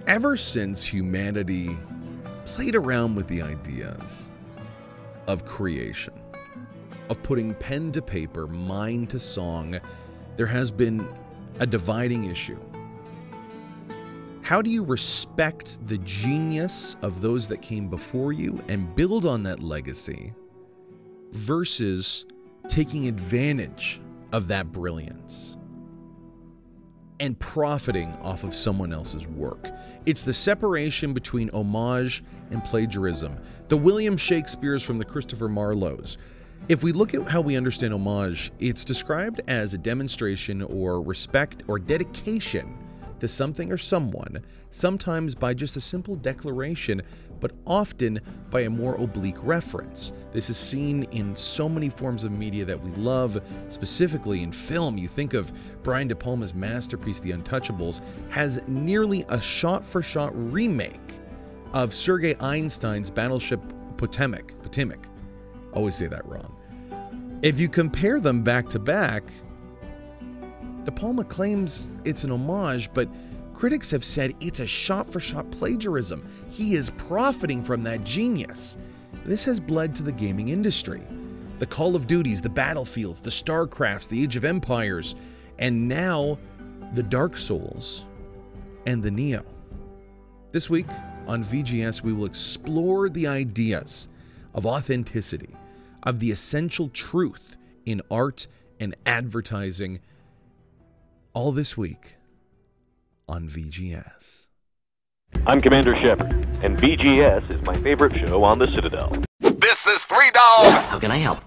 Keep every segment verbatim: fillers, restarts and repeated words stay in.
ever since humanity played around with the ideas of creation, of putting pen to paper, mind to song, there has been a dividing issue. How do you respect the genius of those that came before you and build on that legacy versus taking advantage of that brilliance and profiting off of someone else's work? It's the separation between homage and plagiarism. The William Shakespeares from the Christopher Marlowes. If we look at how we understand homage, it's described as a demonstration or respect or dedication to something or someone, sometimes by just a simple declaration, but often by a more oblique reference. This is seen in so many forms of media that we love, specifically in film. You think of Brian De Palma's masterpiece, The Untouchables, has nearly a shot-for-shot remake of Sergei Einstein's Battleship Potemkin. Potemkin. Always say that wrong. If you compare them back to back, De Palma claims it's an homage, but critics have said it's a shot-for-shot plagiarism. He is profiting from that genius. This has bled to the gaming industry. The Call of Duties, the Battlefields, the StarCrafts, the Age of Empires, and now the Dark Souls and the Nioh. This week on V G S, we will explore the ideas of authenticity, of the essential truth in art and advertising, all this week on V G S. I'm Commander Shepard, and V G S is my favorite show on the Citadel. This is Three Dog! How can I help?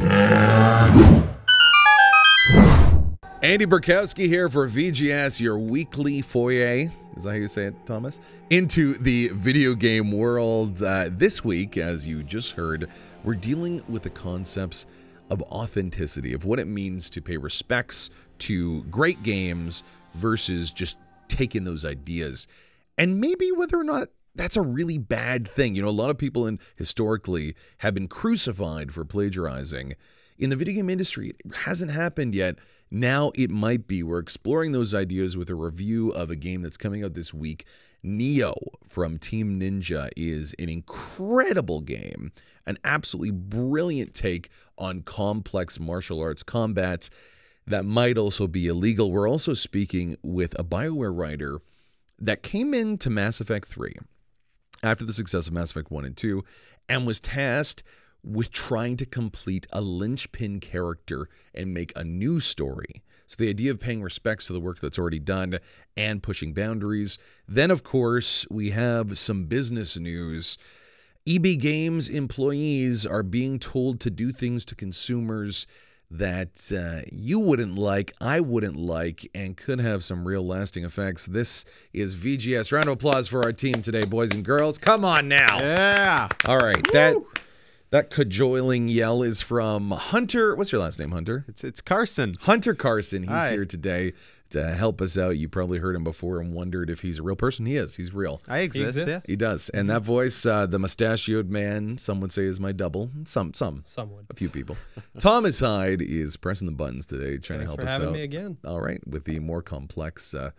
Andy Burkowski here for V G S, your weekly foyer, is that how you say it, Thomas? Into the video game world. Uh, this week, as you just heard, we're dealing with the concepts of authenticity, of what it means to pay respects to great games versus just taking those ideas, and maybe whether or not that's a really bad thing. You know, a lot of people in historically have been crucified for plagiarizing. In the video game industry, it hasn't happened yet. Now it might be. We're exploring those ideas with a review of a game that's coming out this week. Nioh from Team Ninja is an incredible game, an absolutely brilliant take on complex martial arts combat that might also be illegal. We're also speaking with a Bioware writer that came into Mass Effect three after the success of Mass Effect one and two and was tasked with trying to complete a linchpin character and make a new story. So the idea of paying respects to the work that's already done and pushing boundaries. Then, of course, we have some business news. E B Games employees are being told to do things to consumers that uh, you wouldn't like, I wouldn't like, and could have some real lasting effects. This is V G S. Round of applause for our team today, boys and girls. Come on now. Yeah. All right. Woo! That that cajoling yell is from Hunter. What's your last name, Hunter? It's it's Carson. Hunter Carson. He's Hi. here today to help us out. You probably heard him before and wondered if he's a real person. He is. He's real. I exist. He exists. He does. And that voice, uh, the mustachioed man, some would say is my double. Some, some. Some would. A few people. Thomas Hyde is pressing the buttons today, trying Thanks to help for us having out. me again. All right, with the more complex uh,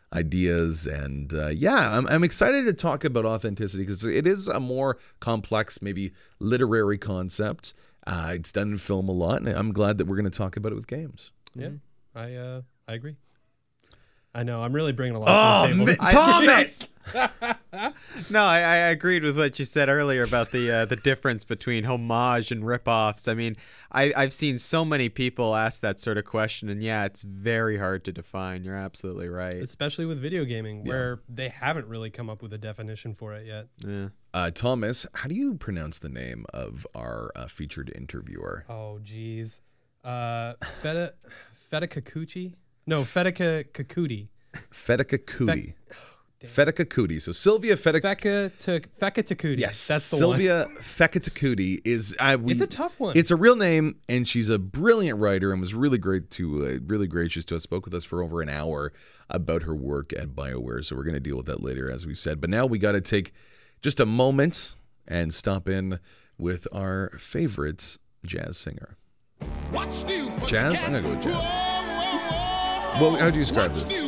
ideas. And uh, yeah, I'm, I'm excited to talk about authenticity because it is a more complex, maybe literary concept. Uh, it's done in film a lot, and I'm glad that we're going to talk about it with games. Yeah, I uh, I agree. I know, I'm really bringing a lot Oh, to the table. mi- Thomas! No, I, I agreed with what you said earlier about the uh, the difference between homage and ripoffs. I mean, I, I've seen so many people ask that sort of question, and yeah, it's very hard to define. You're absolutely right. Especially with video gaming, where they haven't really come up with a definition for it yet. Yeah. Uh, Thomas, how do you pronounce the name of our uh, featured interviewer? Oh, geez. Uh, Feta, Feta Kakuchi? No, Feta Kakuti. Fedeka Kuti. Fe- Fedeka Kuti. So Sylvia Fedeka. Feka to Feka Takuti. Yes, that's the Sylvia one. Fekitakuti is. Uh, we, It's a tough one. It's a real name, and she's a brilliant writer, and was really great to, uh, really gracious to us. Spoke with us for over an hour about her work at Bioware. So we're going to deal with that later, as we said. But now we got to take just a moment and stop in with our favorite jazz singer. What's new, Jazz? I'm gonna go with jazz. Well, how do you describe this?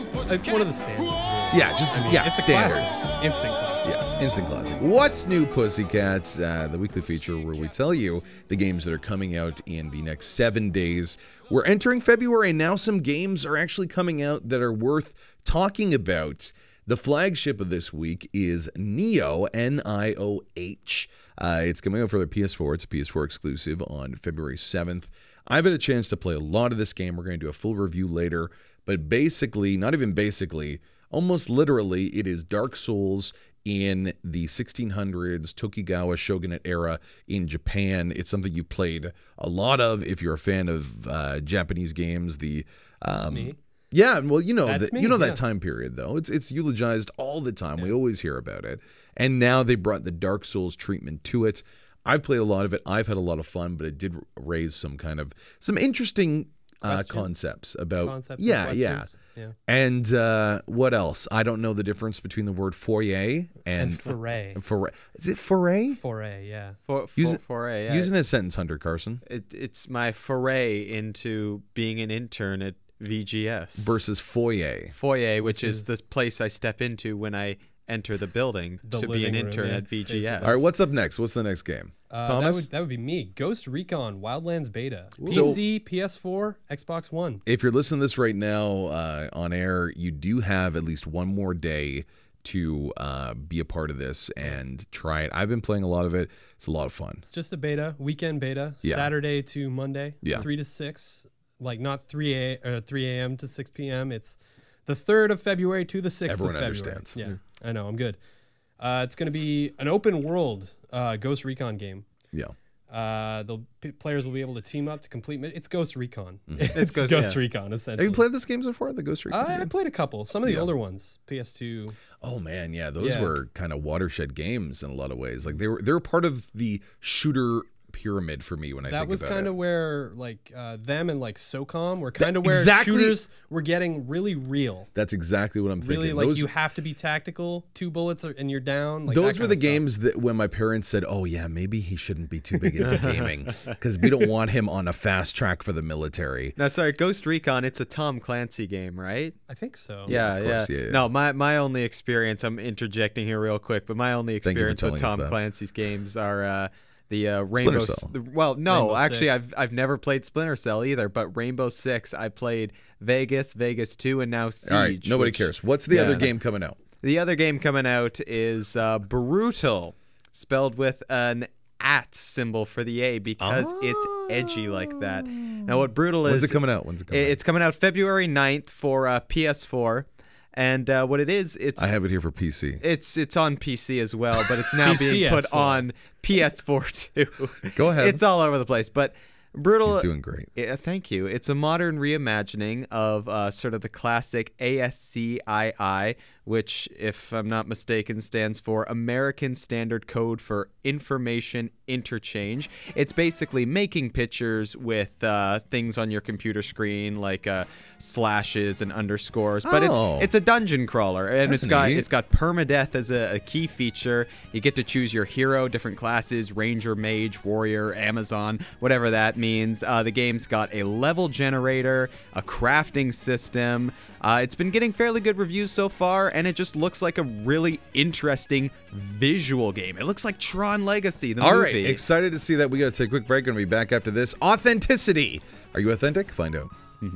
It's one of the standards. Really. Yeah, just I mean, yeah, it's a standards. classic. Instant classic. Yes, instant classic. What's New Pussycats? Uh, the weekly feature where we tell you the games that are coming out in the next seven days. We're entering February, and now some games are actually coming out that are worth talking about. The flagship of this week is Nioh, N I O H. Uh, it's coming out for the P S four. It's a P S four exclusive on February seventh. I've had a chance to play a lot of this game. We're going to do a full review later. But basically, not even basically, almost literally, it is Dark Souls in the sixteen hundreds Tokugawa shogunate era in Japan. It's something you played a lot of if you're a fan of uh, Japanese games. The um, me. Yeah, well, you know, That's the, me, you know that yeah. time period, though. It's it's eulogized all the time. We always hear about it. And now they brought the Dark Souls treatment to it. I've played a lot of it. I've had a lot of fun, but it did raise some kind of, some interesting uh, concepts about, Concepts yeah, and yeah. questions. yeah. And uh, what else? I don't know the difference between the word foyer and, And foray. foray. Is it foray? Foray, yeah. For, for, Use it- foray, yeah. Use it in a sentence, Hunter Carson. It, it's my foray into being an intern at V G S. Versus foyer. Foyer, which, Which is, is- the place I step into when I enter the building The to be an living room, intern yeah, at V G S. basically. All right, what's up next? What's the next game? Uh, that Thomas? would that would be me. Ghost Recon Wildlands Beta. So- P C, P S four, Xbox One. If you're listening to this right now uh, on air, you do have at least one more day to uh, be a part of this and try it. I've been playing a lot of it. It's a lot of fun. It's just a beta, weekend beta, Yeah. Saturday to Monday, Yeah. three to six. Like not three a uh, three a m to six p m. It's the third of February to the sixth Everyone of February. understands. Yeah, I know. I'm good. Uh, it's going to be an open world uh, Ghost Recon game. Yeah. Uh, the p- players will be able to team up to complete. Mi- it's Ghost Recon. Mm-hmm. It's, Ghost- Ghost yeah. Recon Have essentially. you played this game so far, the Ghost Recon? I, I game? played a couple. Some of the Yeah. older ones. P S two. Oh man, yeah, those Yeah. were kind of watershed games in a lot of ways. Like they were they were part of the shooter pyramid for me when I That think was about kind it. of where like uh, them and like SOCOM were kind of where exactly- shooters were getting really real. That's exactly what I'm thinking. Really, like those, you have to be tactical. Two bullets are, and you're down. Like, that those were kinda the stuff. games that when my parents said, "Oh yeah, maybe he shouldn't be too big into gaming because we don't want him on a fast track for the military." No, sorry, Ghost Recon, it's a Tom Clancy game, right? I think so. Yeah, of yeah. course, yeah, yeah. No, my, my only experience, I'm interjecting here real quick, but my only Thank you for experience with telling us Tom that. Clancy's games are uh, the uh, Rainbow. S- Cell. the- well, no, Rainbow actually, Six. I've I've never played Splinter Cell either, but Rainbow Six, I played Vegas, Vegas two, and now Siege. All right, nobody which- cares. What's the yeah. other game coming out? The other game coming out is uh, Brutal, spelled with an at symbol for the A because it's edgy like that. Now, what Brutal is... When's it coming out? When's it coming out? It's coming out February ninth for uh, P S four. And uh, what it is, it's I have it here for P C. it's it's on P C as well, but it's now being put P C S four. on P S four too. Go ahead. It's all over the place, but Brutal. He's doing great. Yeah, thank you. It's a modern reimagining of uh, sort of the classic A S C I I, which, if I'm not mistaken, stands for American Standard Code for Information Interchange. It's basically making pictures with uh, things on your computer screen like uh, slashes and underscores, but Oh. it's it's a dungeon crawler, and That's it's got neat. it's got permadeath as a, a key feature. You get to choose your hero, different classes: ranger, mage, warrior, Amazon, whatever that means. Uh, the game's got a level generator, a crafting system. Uh, it's been getting fairly good reviews so far, and it just looks like a really interesting visual game. It looks like Tron Legacy, the All right, movie. excited to see that. We got to take a quick break. Going to be back after this. Authenticity. Are you authentic? Find out.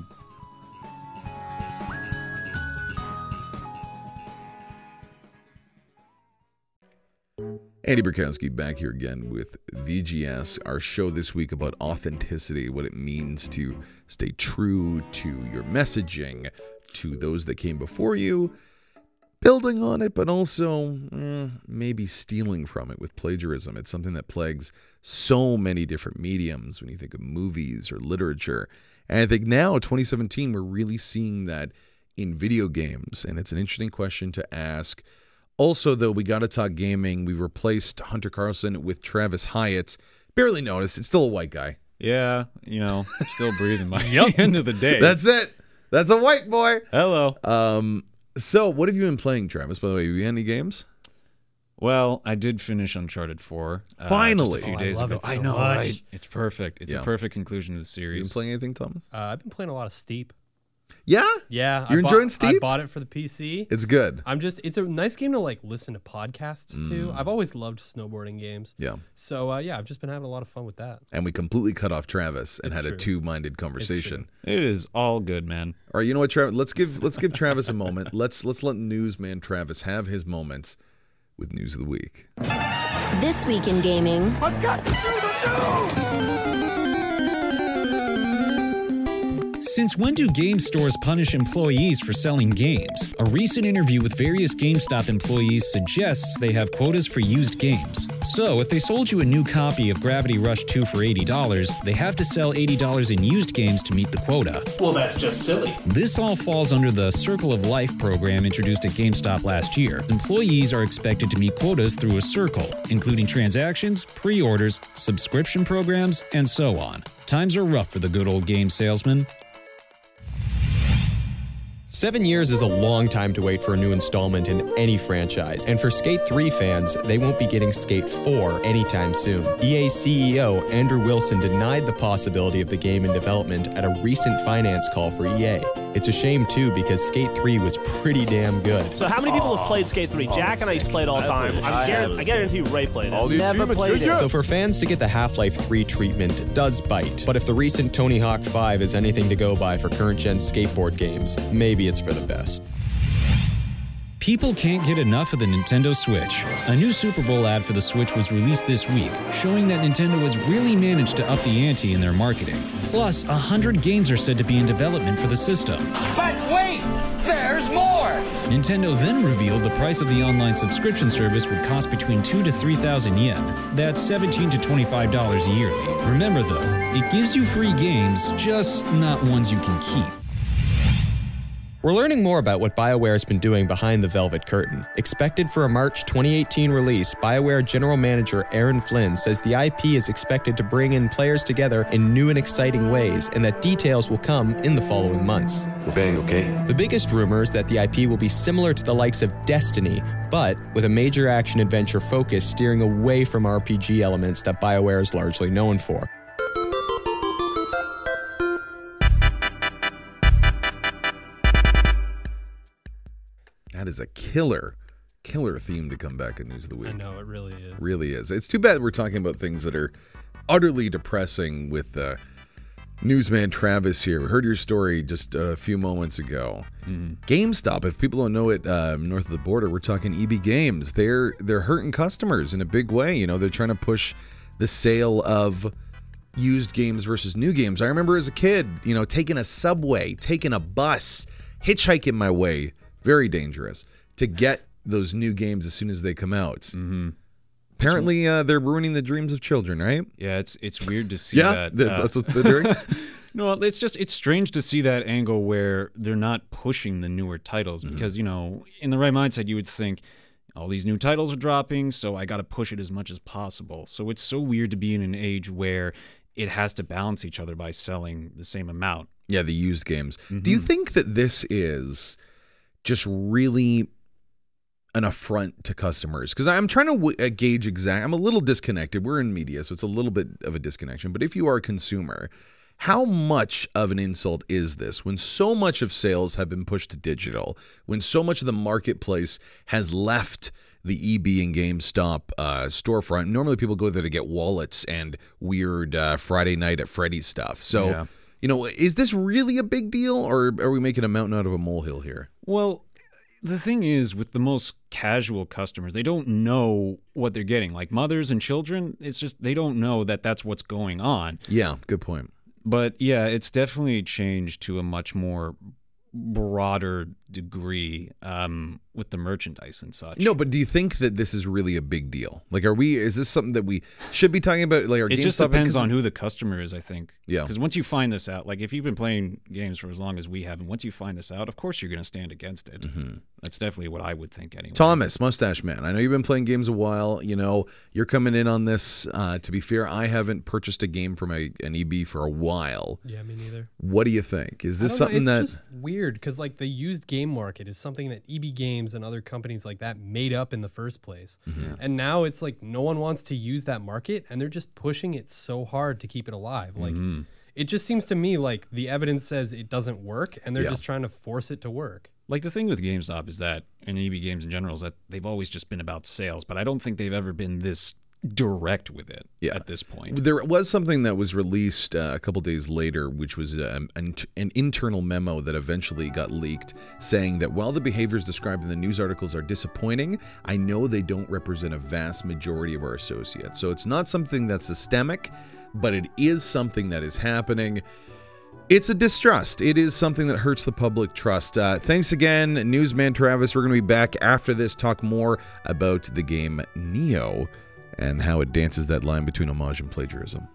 Andy Burkowski back here again with V G S, our show this week about authenticity, what it means to stay true to your messaging, to those that came before you, building on it, but also eh, maybe stealing from it with plagiarism. It's something that plagues so many different mediums when you think of movies or literature. And I think now, twenty seventeen, we're really seeing that in video games, and it's an interesting question to ask. Also, though, we got to talk gaming. We've replaced Hunter Carlson with Travis Hyatt. Barely noticed. It's still a white guy. Yeah, you know, still breathing by the end of the day. That's it. That's a white boy. Hello. Um. So, what have you been playing, Travis? By the way, have you had any games? Well, I did finish Uncharted four. Uh, Finally. just a few Oh, I days love ago. it so I know, much. right? It's perfect. It's Yeah. a perfect conclusion to the You series. been playing anything, Thomas? Uh, I've been playing a lot of Steep. Yeah? Yeah. You're I bought, enjoying Steep? I bought it for the P C. It's good. I'm just, it's a nice game to like listen to podcasts mm. to. I've always loved snowboarding games. Yeah. So uh, yeah, I've just been having a lot of fun with that. And we completely cut off Travis and It's had true. a two-minded conversation. It is all good, man. All right, you know what, Travis? Let's give let's give Travis a moment. Let's let's let newsman Travis have his moments with News of the Week. This week in gaming. I've got to do the news! Since when do game stores punish employees for selling games? A recent interview with various GameStop employees suggests they have quotas for used games. So, if they sold you a new copy of Gravity Rush two for eighty dollars, they have to sell eighty dollars in used games to meet the quota. Well, that's just silly. This all falls under the Circle of Life program introduced at GameStop last year. Employees are expected to meet quotas through a circle, including transactions, pre-orders, subscription programs, and so on. Times are rough for the good old game salesman. Seven years is a long time to wait for a new installment in any franchise, and for Skate three fans, they won't be getting Skate four anytime soon. E A C E O Andrew Wilson denied the possibility of the game in development at a recent finance call for E A. It's a shame too, because Skate three was pretty damn good. So how many people have played Skate three? Jack and I used to play it all the time. I guarantee, I guarantee you Ray played it. Never played it. So for fans to get the Half-Life three treatment, it does bite. But if the recent Tony Hawk five is anything to go by for current-gen skateboard games, maybe it's for the best. People can't get enough of the Nintendo Switch. A new Super Bowl ad for the Switch was released this week, showing that Nintendo has really managed to up the ante in their marketing. Plus, a hundred games are said to be in development for the system. But wait! There's more! Nintendo then revealed the price of the online subscription service would cost between two to three thousand yen. That's seventeen to twenty-five dollars yearly. Remember though, it gives you free games, just not ones you can keep. We're learning more about what Bioware has been doing behind the velvet curtain. Expected for a March twenty eighteen release, Bioware General Manager Aaron Flynn says the I P is expected to bring in players together in new and exciting ways, and that details will come in the following months. We're bang, okay? The biggest rumor is that the I P will be similar to the likes of Destiny, but with a major action-adventure focus steering away from R P G elements that Bioware is largely known for. That is a killer, killer theme to come back in News of the Week. I know, it really is. Really is. It's too bad we're talking about things that are utterly depressing with uh, newsman Travis here. We heard your story just a few moments ago. Mm-hmm. GameStop, if people don't know it, uh, north of the border, we're talking E B Games. They're they're hurting customers in a big way. You know, they're trying to push the sale of used games versus new games. I remember as a kid, you know, taking a subway, taking a bus, hitchhiking my way. Very dangerous to get those new games as soon as they come out. Mm-hmm. Apparently, uh, they're ruining the dreams of children, right? Yeah, it's it's weird to see yeah, that. Uh, that's what they're doing. No, it's just it's strange to see that angle where they're not pushing the newer titles mm-hmm. because, you know, in the right mindset, you would think all these new titles are dropping, so I got to push it as much as possible. So it's so weird to be in an age where it has to balance each other by selling the same amount. Yeah, the used games. Mm-hmm. Do you think that this is just really an affront to customers? Because I'm trying to w- gauge exact. I'm a little disconnected. We're in media, so it's a little bit of a disconnection. But if you are a consumer, how much of an insult is this when so much of sales have been pushed to digital, when so much of the marketplace has left the E B and GameStop uh, storefront? Normally people go there to get wallets and weird uh, Friday night at Freddy's stuff. So, yeah. You know, is this really a big deal, or are we making a mountain out of a molehill here? Well, the thing is, with the most casual customers, they don't know what they're getting. Like mothers and children, it's just they don't know that that's what's going on. Yeah, good point. But yeah, it's definitely changed to a much more broader degree um, with the merchandise and such. No, but do you think that this is really a big deal? Like, are we? Is this something that we should be talking about? Like, our it GameStop just depends on who the customer is, I think. Yeah. Because once you find this out, like if you've been playing games for as long as we have, and once you find this out, of course you're going to stand against it. Mm-hmm. That's definitely what I would think anyway. Thomas, Mustache Man, I know you've been playing games a while. You know, you're coming in on this. Uh, to be fair, I haven't purchased a game from a, an E B for a while. Yeah, me neither. What do you think? Is this I something know, that... It's just weird because like the used game market is something that E B Games and other companies like that made up in the first place. Mm-hmm. And now it's like no one wants to use that market and they're just pushing it so hard to keep it alive. Like mm-hmm. it just seems to me like the evidence says it doesn't work, and they're Yeah. just trying to force it to work. Like, the thing with GameStop is that, and E B Games in general, is that they've always just been about sales, but I don't think they've ever been this direct with it Yeah. at this point. There was something that was released uh, a couple days later, which was um, an, an internal memo that eventually got leaked saying that while the behaviors described in the news articles are disappointing, I know they don't represent a vast majority of our associates. So it's not something that's systemic, but it is something that is happening. It's a distrust. It is something that hurts the public trust. Uh, thanks again, Newsman Travis. We're going to be back after this, talk more about the game Nioh and how it dances that line between homage and plagiarism.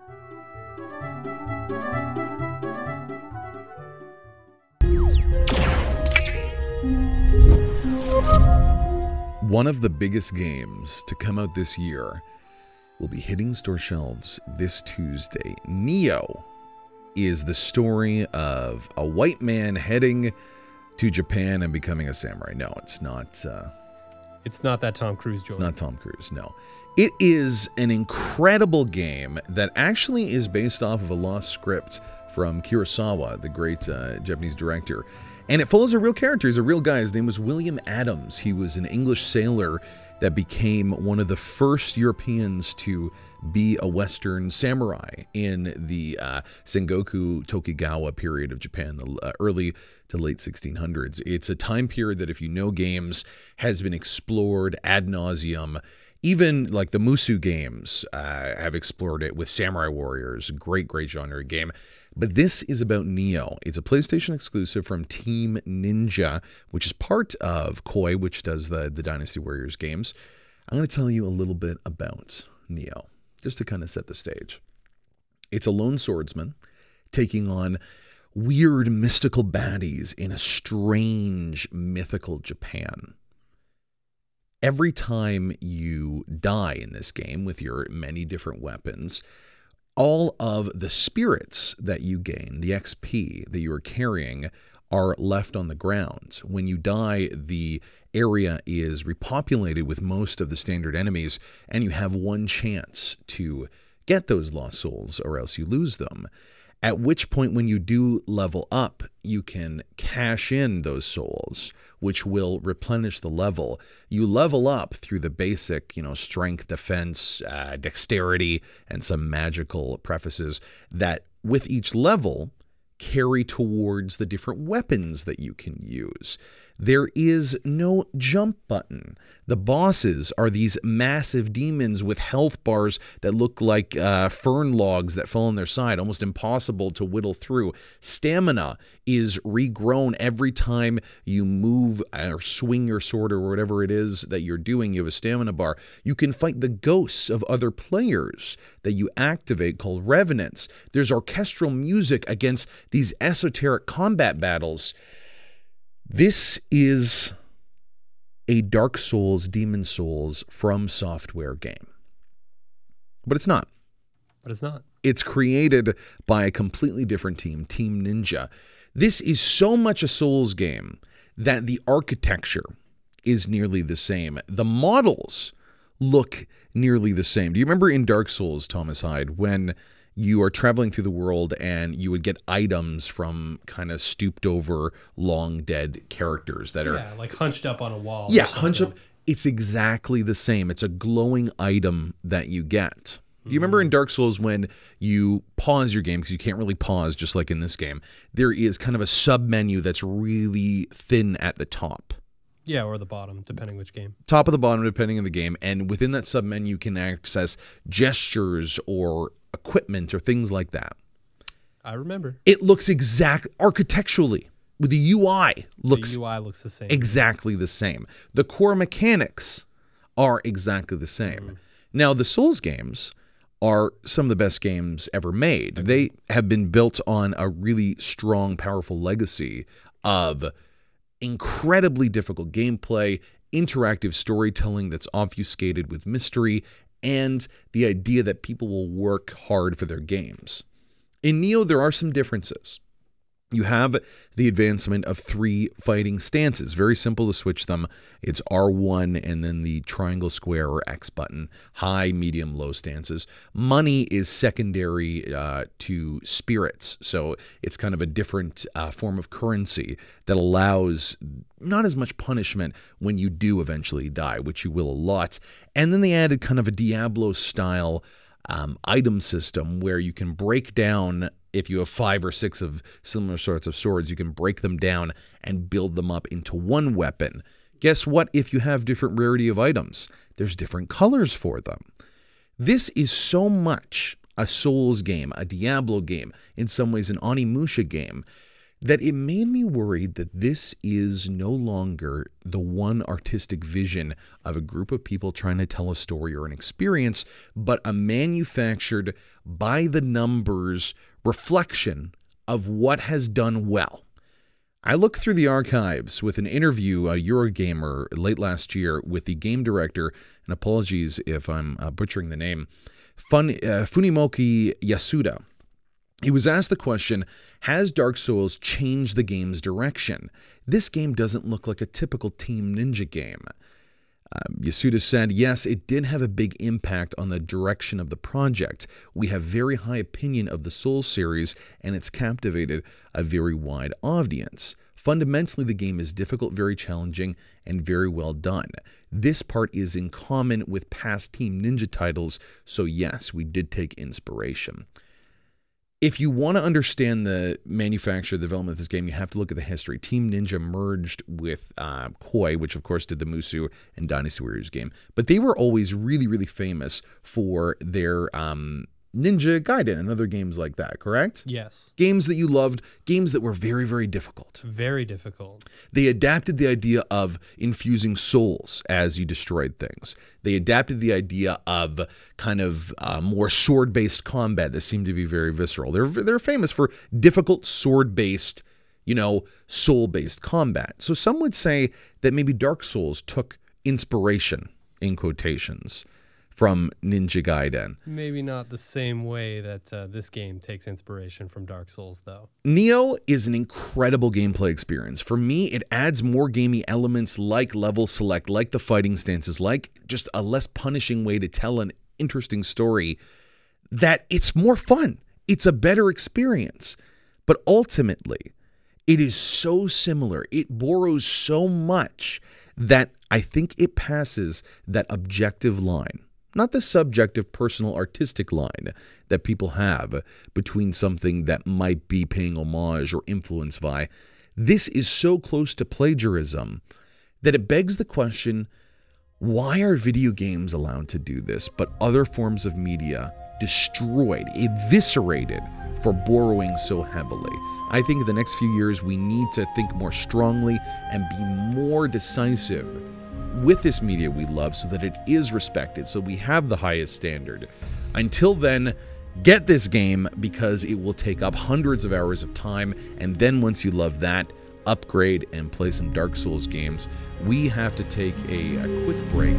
One of the biggest games to come out this year will be hitting store shelves this Tuesday. Nioh is the story of a white man heading to Japan and becoming a samurai. No, it's not. Uh, It's not that Tom Cruise joke. It's not Tom Cruise, no. It is an incredible game that actually is based off of a lost script from Kurosawa, the great uh, Japanese director. And it follows a real character. He's a real guy. His name was William Adams. He was an English sailor that became one of the first Europeans to be a Western samurai in the uh, Sengoku Tokugawa period of Japan, the uh, early to late sixteen hundreds. It's a time period that, if you know games, has been explored ad nauseum. Even like the Musu games uh, have explored it with Samurai Warriors. Great, great genre game. But this is about Nioh. It's a PlayStation exclusive from Team Ninja, which is part of Koei, which does the, the Dynasty Warriors games. I'm going to tell you a little bit about Nioh, just to kind of set the stage. It's a lone swordsman taking on weird mystical baddies in a strange mythical Japan. Every time you die in this game with your many different weapons, all of the spirits that you gain, the X P that you are carrying, are left on the ground. When you die, the area is repopulated with most of the standard enemies, and you have one chance to get those lost souls, or else you lose them. At which point, when you do level up, you can cash in those souls, which will replenish the level. You level up through the basic, you know, strength, defense, uh, dexterity, and some magical prefaces that, with each level, carry towards the different weapons that you can use. There is no jump button. The bosses are these massive demons with health bars that look like uh, fern logs that fall on their side, almost impossible to whittle through. Stamina is regrown every time you move or swing your sword or whatever it is that you're doing. You have a stamina bar. You can fight the ghosts of other players that you activate called revenants. There's orchestral music against these esoteric combat battles. This is a Dark Souls, Demon Souls from Software game. But it's not. But it's not. It's created by a completely different team, Team Ninja. This is so much a Souls game that the architecture is nearly the same. The models look nearly the same. Do you remember in Dark Souls, Thomas Hyde, when you are traveling through the world and you would get items from kind of stooped over long dead characters that are Yeah, like hunched up on a wall. yeah hunched up? It's exactly the same. It's a glowing item that you get. Do you remember in Dark Souls when you pause your game, because you can't really pause just like in this game, there is kind of a sub menu that's really thin at the top. Yeah, or the bottom, depending which game. Top of the bottom, depending on the game. And within that sub menu, you can access gestures or equipment or things like that. I remember. It looks exact architecturally. With the U I looks the U I looks the same. exactly the same. The core mechanics are exactly the same. Mm. Now, the Souls games are some of the best games ever made. Okay. They have been built on a really strong, powerful legacy of incredibly difficult gameplay, interactive storytelling that's obfuscated with mystery, and the idea that people will work hard for their games. In Nioh, there are some differences. You have the advancement of three fighting stances. Very simple to switch them. It's R one and then the triangle, square, or X button. High, medium, low stances. Money is secondary uh, to spirits. So it's kind of a different uh, form of currency that allows not as much punishment when you do eventually die, which you will a lot. And then they added kind of a Diablo-style um, item system where you can break down. If you have five or six of similar sorts of swords, you can break them down and build them up into one weapon. Guess what? If you have different rarity of items, there's different colors for them. This is so much a Souls game, a Diablo game, in some ways an Onimusha game, that it made me worried that this is no longer the one artistic vision of a group of people trying to tell a story or an experience, but a manufactured by the numbers reflection of what has done well. I looked through the archives with an interview, a Eurogamer, late last year with the game director, and apologies if I'm uh, butchering the name, Fun, uh, Funimoki Yasuda. He was asked the question, has Dark Souls changed the game's direction? This game doesn't look like a typical Team Ninja game. Um, Yasuda said, yes, it did have a big impact on the direction of the project. We have very high opinion of the Souls series, and it's captivated a very wide audience. Fundamentally, the game is difficult, very challenging, and very well done. This part is in common with past Team Ninja titles, so yes, we did take inspiration. If you want to understand the manufacture, the development of this game, you have to look at the history. Team Ninja merged with uh, Koei, which of course did the Musou and Dynasty Warriors game. But they were always really, really famous for their um, Ninja Gaiden and other games like that, correct? Yes. Games that you loved, games that were very, very difficult. Very difficult. They adapted the idea of infusing souls as you destroyed things. They adapted the idea of kind of uh, more sword-based combat that seemed to be very visceral. They're, they're famous for difficult sword-based, you know, soul-based combat. So some would say that maybe Dark Souls took inspiration, in quotations, from Ninja Gaiden. Maybe not the same way that uh, this game takes inspiration from Dark Souls, though. Nioh is an incredible gameplay experience. For me, it adds more gamey elements like level select, like the fighting stances, like just a less punishing way to tell an interesting story, that it's more fun. It's a better experience. But ultimately, it is so similar. It borrows so much that I think it passes that objective line. Not the subjective, personal, artistic line that people have between something that might be paying homage or influenced by. This is so close to plagiarism that it begs the question, why are video games allowed to do this, but other forms of media destroyed, eviscerated for borrowing so heavily? I think in the next few years, we need to think more strongly and be more decisive with this media we love so that it is respected, so we have the highest standard. Until then, get this game because it will take up hundreds of hours of time, and then once you love that, upgrade and play some Dark Souls games. We have to take a, a quick break.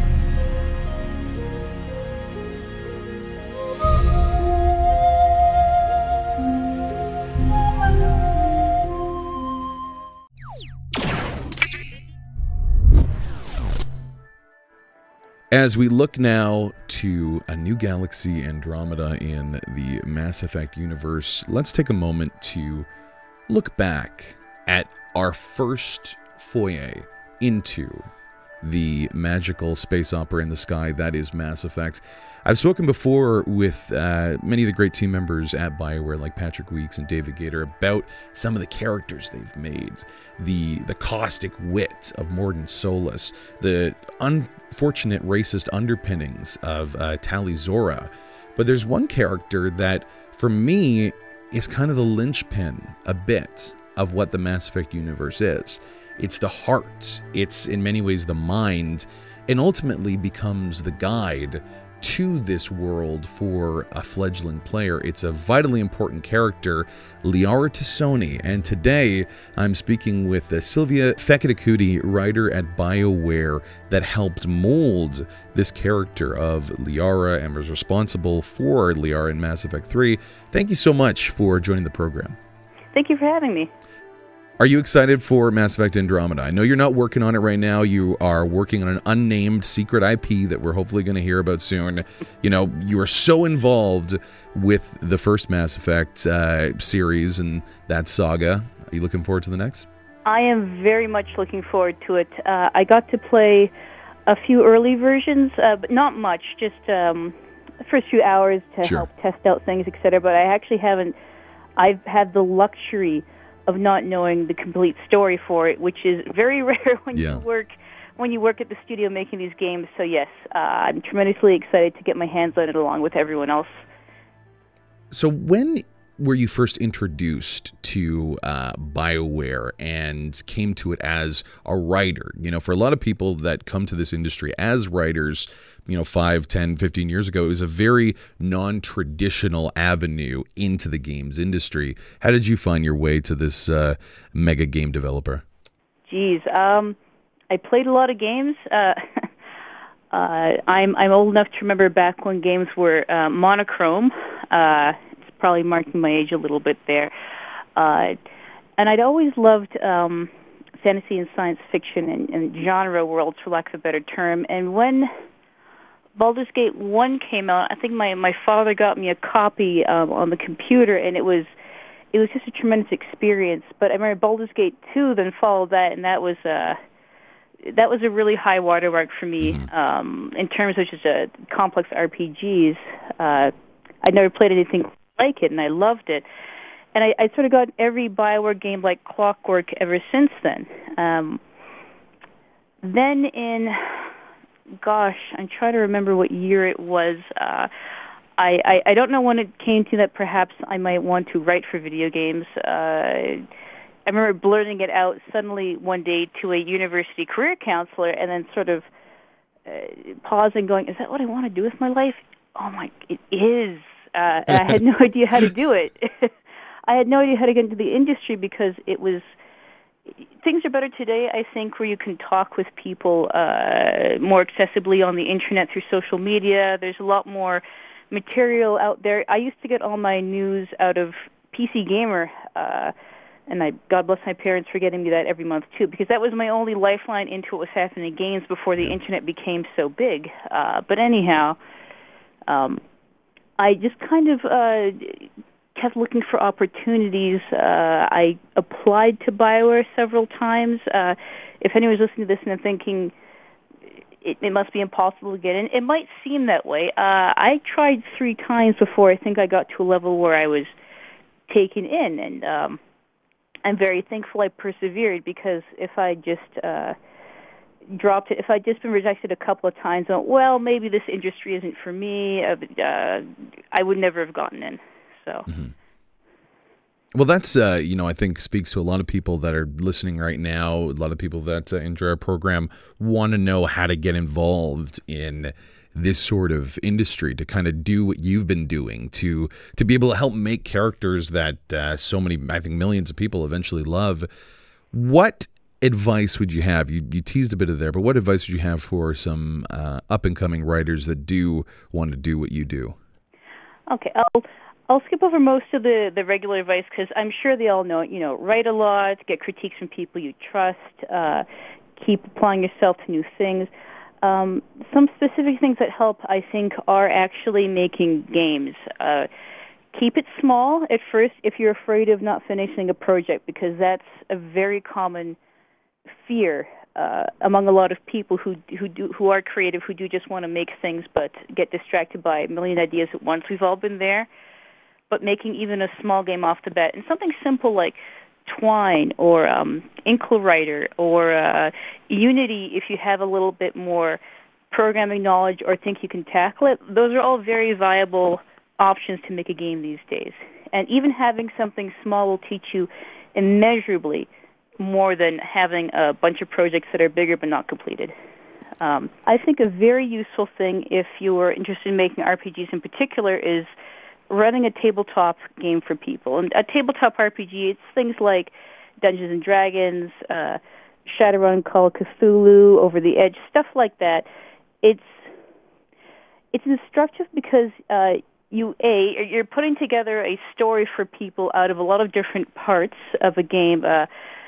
As we look now to a new Galaxy Andromeda in the Mass Effect universe, let's take a moment to look back at our first foray into the magical space opera in the sky that is Mass Effect. I've spoken before with uh, many of the great team members at Bioware, like Patrick Weeks and David Gator, about some of the characters they've made, the the caustic wit of Mordin Solus, the unfortunate racist underpinnings of uh, Tali Zora. But there's one character that, for me, is kind of the linchpin, a bit, of what the Mass Effect universe is. It's the heart, it's in many ways the mind, and ultimately becomes the guide to this world for a fledgling player. It's a vitally important character, Liara Tassoni, and today I'm speaking with uh, Sylvia Fekitakuti, writer at BioWare, that helped mold this character of Liara and was responsible for Liara in Mass Effect three. Thank you so much for joining the program. Thank you for having me. Are you excited for Mass Effect Andromeda? I know you're not working on it right now. You are working on an unnamed secret I P that we're hopefully going to hear about soon. You know, you are so involved with the first Mass Effect uh, series and that saga. Are you looking forward to the next? I am very much looking forward to it. Uh, I got to play a few early versions, uh, but not much, just um, the first few hours to Sure. help test out things, et cetera. But I actually haven't, I've had the luxury of not knowing the complete story for it, which is very rare when Yeah. you work when you work at the studio making these games. So yes, uh, I'm tremendously excited to get my hands on it along with everyone else. So when were you first introduced to uh, Bioware and came to it as a writer? You know, for a lot of people that come to this industry as writers, you know, five, ten, fifteen years ago, it was a very non-traditional avenue into the games industry. How did you find your way to this uh, mega game developer? Geez, um, I played a lot of games. Uh, uh, I'm I'm old enough to remember back when games were uh, monochrome. Uh, it's probably marking my age a little bit there. Uh, and I'd always loved um, fantasy and science fiction and, and genre worlds, for lack of a better term. And when Baldur's Gate one came out, I think my, my father got me a copy um, on the computer, and it was it was just a tremendous experience. But I remember Baldur's Gate two then followed that, and that was uh, that was a really high watermark for me Mm-hmm. um, in terms of just uh, complex R P Gs. Uh, I'd never played anything like it, and I loved it. And I, I sort of got every Bioware game like clockwork ever since then. Um, then in Gosh, I'm trying to remember what year it was. Uh, I, I I don't know when it came to that perhaps I might want to write for video games. Uh, I remember blurting it out suddenly one day to a university career counselor and then sort of uh, pausing going, is that what I want to do with my life? Oh, my, it is. Uh, and I had no idea how to do it. I had no idea how to get into the industry because it was... Things are better today, I think, where you can talk with people uh, more accessibly on the internet through social media. There's a lot more material out there. I used to get all my news out of P C Gamer, uh, and I God bless my parents for getting me that every month, too, because that was my only lifeline into what was happening in games before the internet became so big. Uh, but anyhow, um, I just kind of... Uh, kept looking for opportunities. Uh, I applied to Bioware several times. Uh, if anyone's listening to this and they're thinking it, it must be impossible to get in, it might seem that way. Uh, I tried three times before I think I got to a level where I was taken in, and um, I'm very thankful I persevered because if I just uh, dropped it, if I'd just been rejected a couple of times, well, maybe this industry isn't for me, uh, uh, I would never have gotten in. So. Mm-hmm. Well, that's, uh, you know, I think speaks to a lot of people that are listening right now. A lot of people that uh, enjoy our program want to know how to get involved in this sort of industry, to kind of do what you've been doing, to to be able to help make characters that uh, so many, I think millions of people eventually love. What advice would you have? You, you teased a bit of there, but what advice would you have for some uh, up-and-coming writers that do want to do what you do? Okay, I'll... I'll skip over most of the, the regular advice because I'm sure they all know it. You know, write a lot, get critiques from people you trust, uh, keep applying yourself to new things. Um, some specific things that help, I think, are actually making games. Uh, keep it small at first if you're afraid of not finishing a project, because that's a very common fear uh, among a lot of people who who do who are creative, who do just want to make things but get distracted by a million ideas at once. We've all been there. But making even a small game off the bat, and something simple like Twine or um, Inklewriter or uh, Unity, if you have a little bit more programming knowledge or think you can tackle it, those are all very viable options to make a game these days. And even having something small will teach you immeasurably more than having a bunch of projects that are bigger but not completed. Um, I think a very useful thing if you are interested in making R P Gs in particular is running a tabletop game for people. And a tabletop R P G, it's things like Dungeons and Dragons, uh, Shadowrun, Call of Cthulhu, Over the Edge, stuff like that. It's it's instructive because uh, you a you're putting together a story for people out of a lot of different parts of a game. Uh,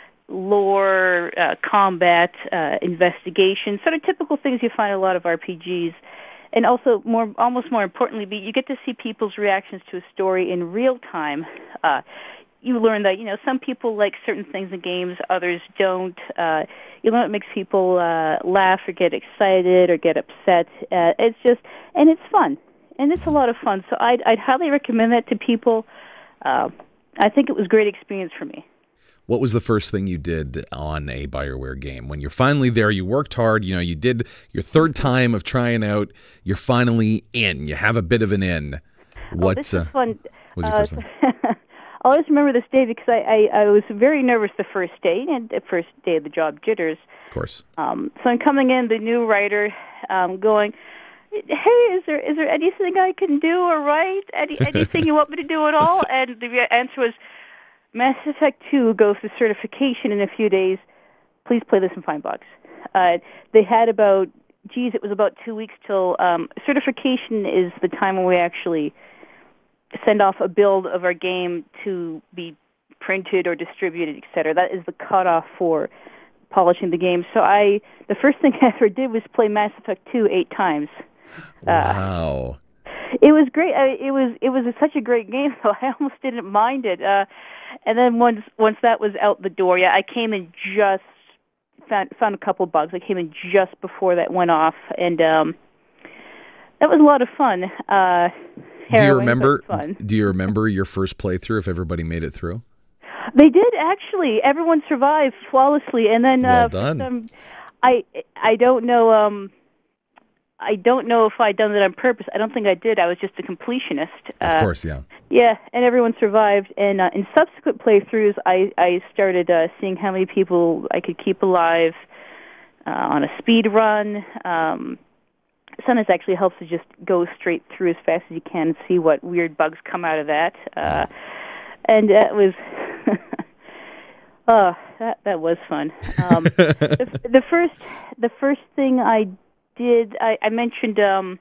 lore, uh, combat, uh, investigation, sort of typical things you find in a lot of R P Gs. And also, more, almost more importantly, you get to see people's reactions to a story in real time. Uh, you learn that, you know, some people like certain things in games, others don't. Uh, you learn what makes people uh, laugh or get excited or get upset. Uh, it's just, and it's fun. And it's a lot of fun. So I'd, I'd highly recommend that to people. Uh, I think it was a great experience for me. What was the first thing you did on a Bioware game? When you're finally there, you worked hard, you know, you did your third time of trying out, you're finally in. You have a bit of an in. What oh, this is uh, fun. was your uh, first thing? I'll always remember this day because I, I, I was very nervous the first day, and the first day of the job, jitters. Of course. Um, so I'm coming in, the new writer, um, going, hey, is there is there anything I can do or write? Any, anything you want me to do at all? And the answer was, Mass Effect two goes to certification in a few days. Please play this in fine box. Uh, they had about, geez, it was about two weeks till um, certification is the time when we actually send off a build of our game to be printed or distributed, et cetera. That is the cutoff for polishing the game. So I, the first thing I ever did was play Mass Effect two eight times. Wow. Uh, it was great. I, it was it was such a great game, though. I almost didn't mind it. Uh, and then once once that was out the door, yeah, I came in just found found a couple bugs. I came in just before that went off, and um, that was a lot of fun. Uh, do you remember? Fun. Do you remember your first playthrough? If everybody made it through, they did actually. Everyone survived flawlessly, and then well uh, done. Some, I I don't know. Um, I don't know if I'd done that on purpose. I don't think I did. I was just a completionist. Of uh, course, yeah. Yeah, and everyone survived. And uh, in subsequent playthroughs, I, I started uh, seeing how many people I could keep alive uh, on a speed run. Um, sometimes it actually helps to just go straight through as fast as you can and see what weird bugs come out of that. Uh, and that was... oh, that that was fun. Um, the, the first the first thing I did I, I mentioned um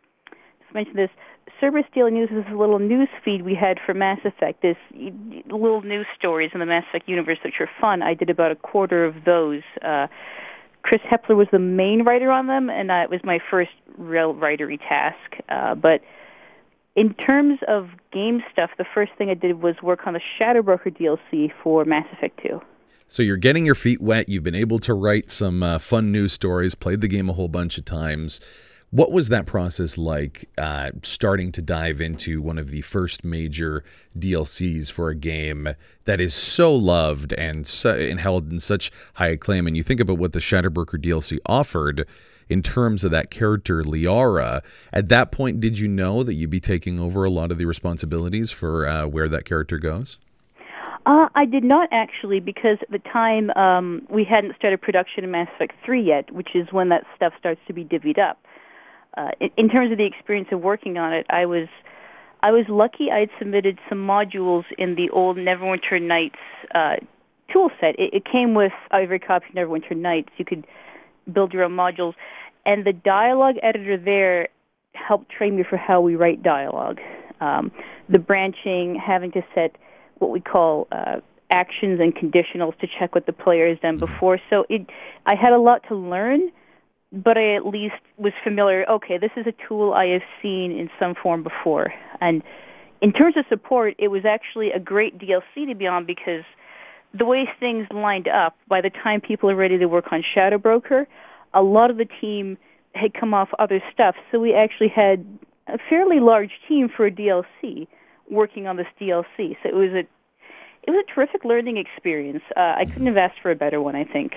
I mentioned this Cerberus Daily News is a little news feed we had for Mass Effect. This little news stories in the Mass Effect universe which are fun. I did about a quarter of those. Uh, Chris Hepler was the main writer on them, and uh, it was my first real writery task. Uh, but in terms of game stuff, the first thing I did was work on the Shadow Broker D L C for Mass Effect two. So you're getting your feet wet. You've been able to write some uh, fun news stories, played the game a whole bunch of times. What was that process like, uh, starting to dive into one of the first major D L Cs for a game that is so loved and, so, and held in such high acclaim? And you think about what the Shadow Broker D L C offered in terms of that character, Liara. At that point, did you know that you'd be taking over a lot of the responsibilities for uh, where that character goes? Uh, I did not actually, because at the time um, we hadn't started production in Mass Effect three yet, which is when that stuff starts to be divvied up. Uh, in, in terms of the experience of working on it, I was I was lucky. I had submitted some modules in the old Neverwinter Nights uh, tool set. It, it came with every copy of Neverwinter Nights. You could build your own modules, and the dialogue editor there helped train me for how we write dialogue. Um, the branching, having to set what we call uh, actions and conditionals to check what the player has done before. So it, I had a lot to learn, but I at least was familiar. Okay, this is a tool I have seen in some form before. And in terms of support, it was actually a great D L C to be on because the way things lined up, by the time people are ready to work on Shadow Broker, a lot of the team had come off other stuff. So we actually had a fairly large team for a D L C working on this D L C. So it was a it was a terrific learning experience. Uh, I couldn't have asked for a better one, I think.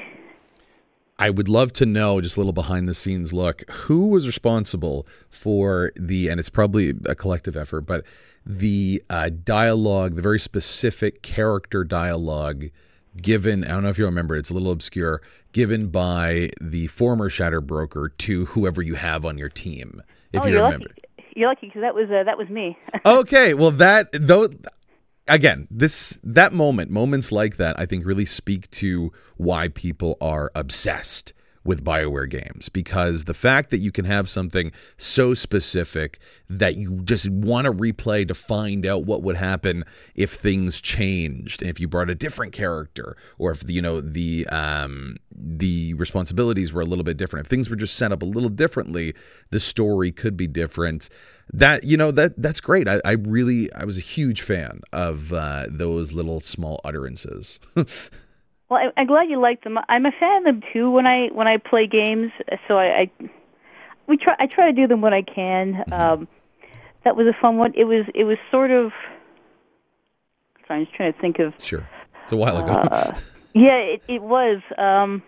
I would love to know, just a little behind the scenes look, who was responsible for the, and it's probably a collective effort, but the uh, dialogue, the very specific character dialogue given, I don't know if you remember, it's a little obscure, given by the former Shadow Broker to whoever you have on your team, if oh, you you're remember. Lucky. You're lucky because that was uh, that was me. Okay, well that though again, this that moment, moments like that, I think really speak to why people are obsessed with Bioware games, because the fact that you can have something so specific that you just want to replay to find out what would happen if things changed, and if you brought a different character, or if the, you know the um, the responsibilities were a little bit different, if things were just set up a little differently, the story could be different. That you know that that's great. I, I really I was a huge fan of uh, those little small utterances. Well, I, I'm glad you liked them. I'm a fan of them too when I when I play games. So I, I we try I try to do them when I can. Mm-hmm. Um, that was a fun one. It was it was sort of. Sorry, I'm just trying to think of. Sure, it's a while ago. uh, yeah, it it was. Um,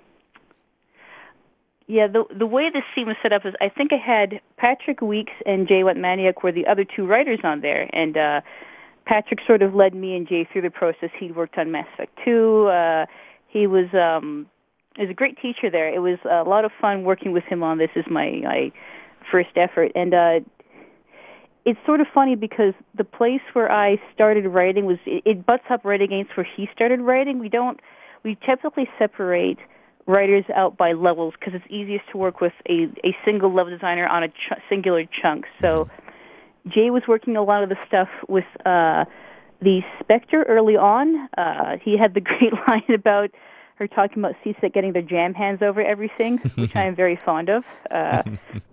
yeah, the the way this scene was set up is I think I had Patrick Weeks and Jay Wetmaniak were the other two writers on there, and. Uh, Patrick sort of led me and Jay through the process. He'd worked on Mass Effect two. Uh, he was um, he was a great teacher there. It was a lot of fun working with him on this. Is my, my first effort, and uh, it's sort of funny because the place where I started writing was it, it butts up right against where he started writing. We don't we typically separate writers out by levels because it's easiest to work with a, a single level designer on a ch- singular chunk. So. Jay was working a lot of the stuff with uh, the Spectre early on. Uh, he had the great line about her talking about C SEC getting their jam hands over everything, which I am very fond of. Uh,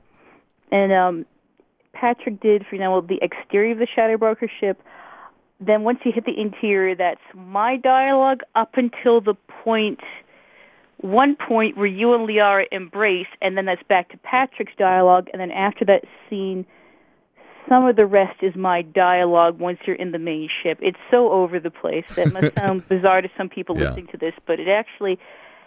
and um, Patrick did, for example, the exterior of the Shadow Broker ship. Then once you hit the interior, that's my dialogue up until the point, one point where you and Liara embrace, and then that's back to Patrick's dialogue. And then after that scene, some of the rest is my dialogue once you're in the main ship. It's so over the place. That must sound bizarre to some people yeah. listening to this, but it actually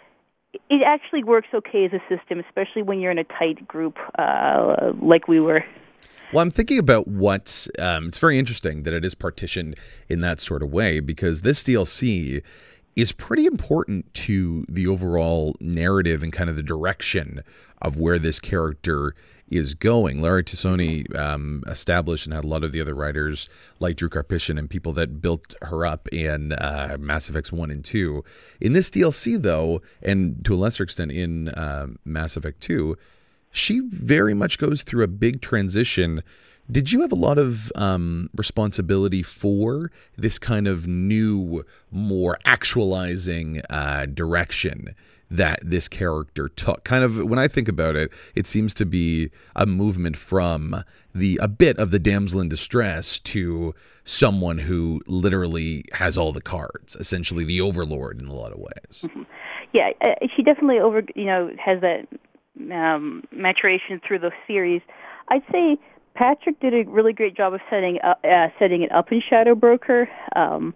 it actually works okay as a system, especially when you're in a tight group uh, like we were. Well, I'm thinking about what, um, it's very interesting that it is partitioned in that sort of way, because this D L C is pretty important to the overall narrative and kind of the direction of where this character is going. Liara T'Soni um, established and had a lot of the other writers like Drew Karpyshyn and people that built her up in uh, Mass Effects one and two. In this D L C, though, and to a lesser extent in uh, Mass Effect two, she very much goes through a big transition. Did you have a lot of um, responsibility for this kind of new, more actualizing uh, direction that this character took? Kind of, when I think about it, it seems to be a movement from the a bit of the damsel in distress to someone who literally has all the cards, essentially the overlord in a lot of ways. Mm-hmm. Yeah, uh, she definitely over, you know, has that um, maturation through the series. I'd say Patrick did a really great job of setting up, uh, setting it up in Shadow Broker. Um,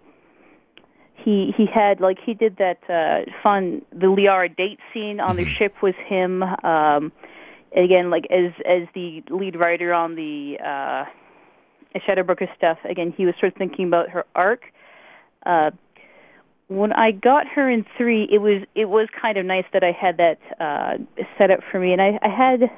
he he had like he did that uh, fun the Liara date scene on mm-hmm. the ship was him. Um, again, like as as the lead writer on the uh, Shadow Broker stuff. Again, he was sort of thinking about her arc. Uh, when I got her in three, it was it was kind of nice that I had that uh, set up for me, and I, I had.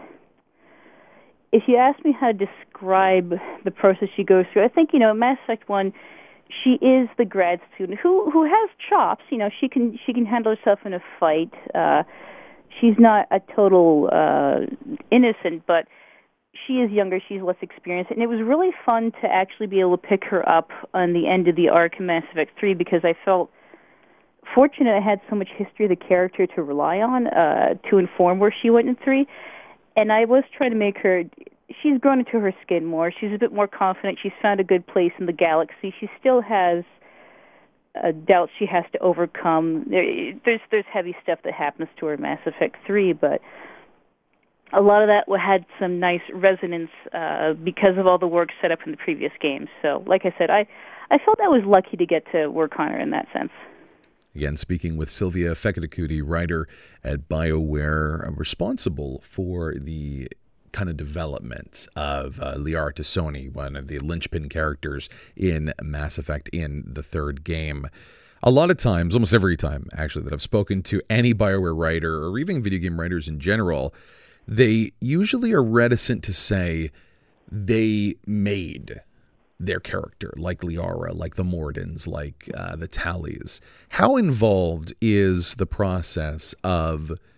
If you ask me how to describe the process she goes through, I think, you know, in Mass Effect one, she is the grad student who who has chops. You know, she can she can handle herself in a fight. Uh, she's not a total uh, innocent, but she is younger. She's less experienced, and it was really fun to actually be able to pick her up on the end of the arc in Mass Effect three because I felt fortunate I had so much history of the character to rely on uh, to inform where she went in three. And I was trying to make her, she's grown into her skin more. She's a bit more confident. She's found a good place in the galaxy. She still has uh, doubts she has to overcome. There, there's there's heavy stuff that happens to her in Mass Effect three, but a lot of that had some nice resonance uh, because of all the work set up in the previous games. So, like I said, I, I felt I was lucky to get to work on her in that sense. Again, speaking with Sylvia Fekete, writer at BioWare, responsible for the kind of development of uh, Liara T'Soni, one of the linchpin characters in Mass Effect in the third game. A lot of times, almost every time, actually, that I've spoken to any BioWare writer or even video game writers in general, they usually are reticent to say they made their character, like Liara, like the Mordins, like uh, the Tallies. How involved is the process of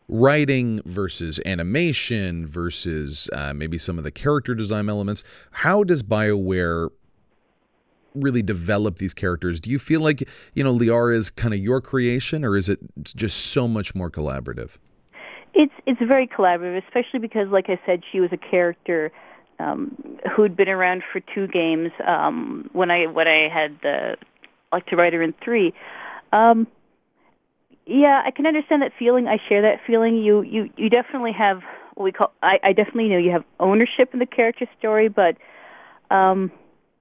writing versus animation versus uh, maybe some of the character design elements. How does BioWare really develop these characters? Do you feel like, you know, Liara is kind of your creation, or is it just so much more collaborative? It's it's very collaborative, especially because, like I said, she was a character um, who'd been around for two games. Um, when I when I had the like to write her in three, um, yeah, I can understand that feeling. I share that feeling. You you you definitely have what we call. I, I definitely know you have ownership in the character story, but. Um,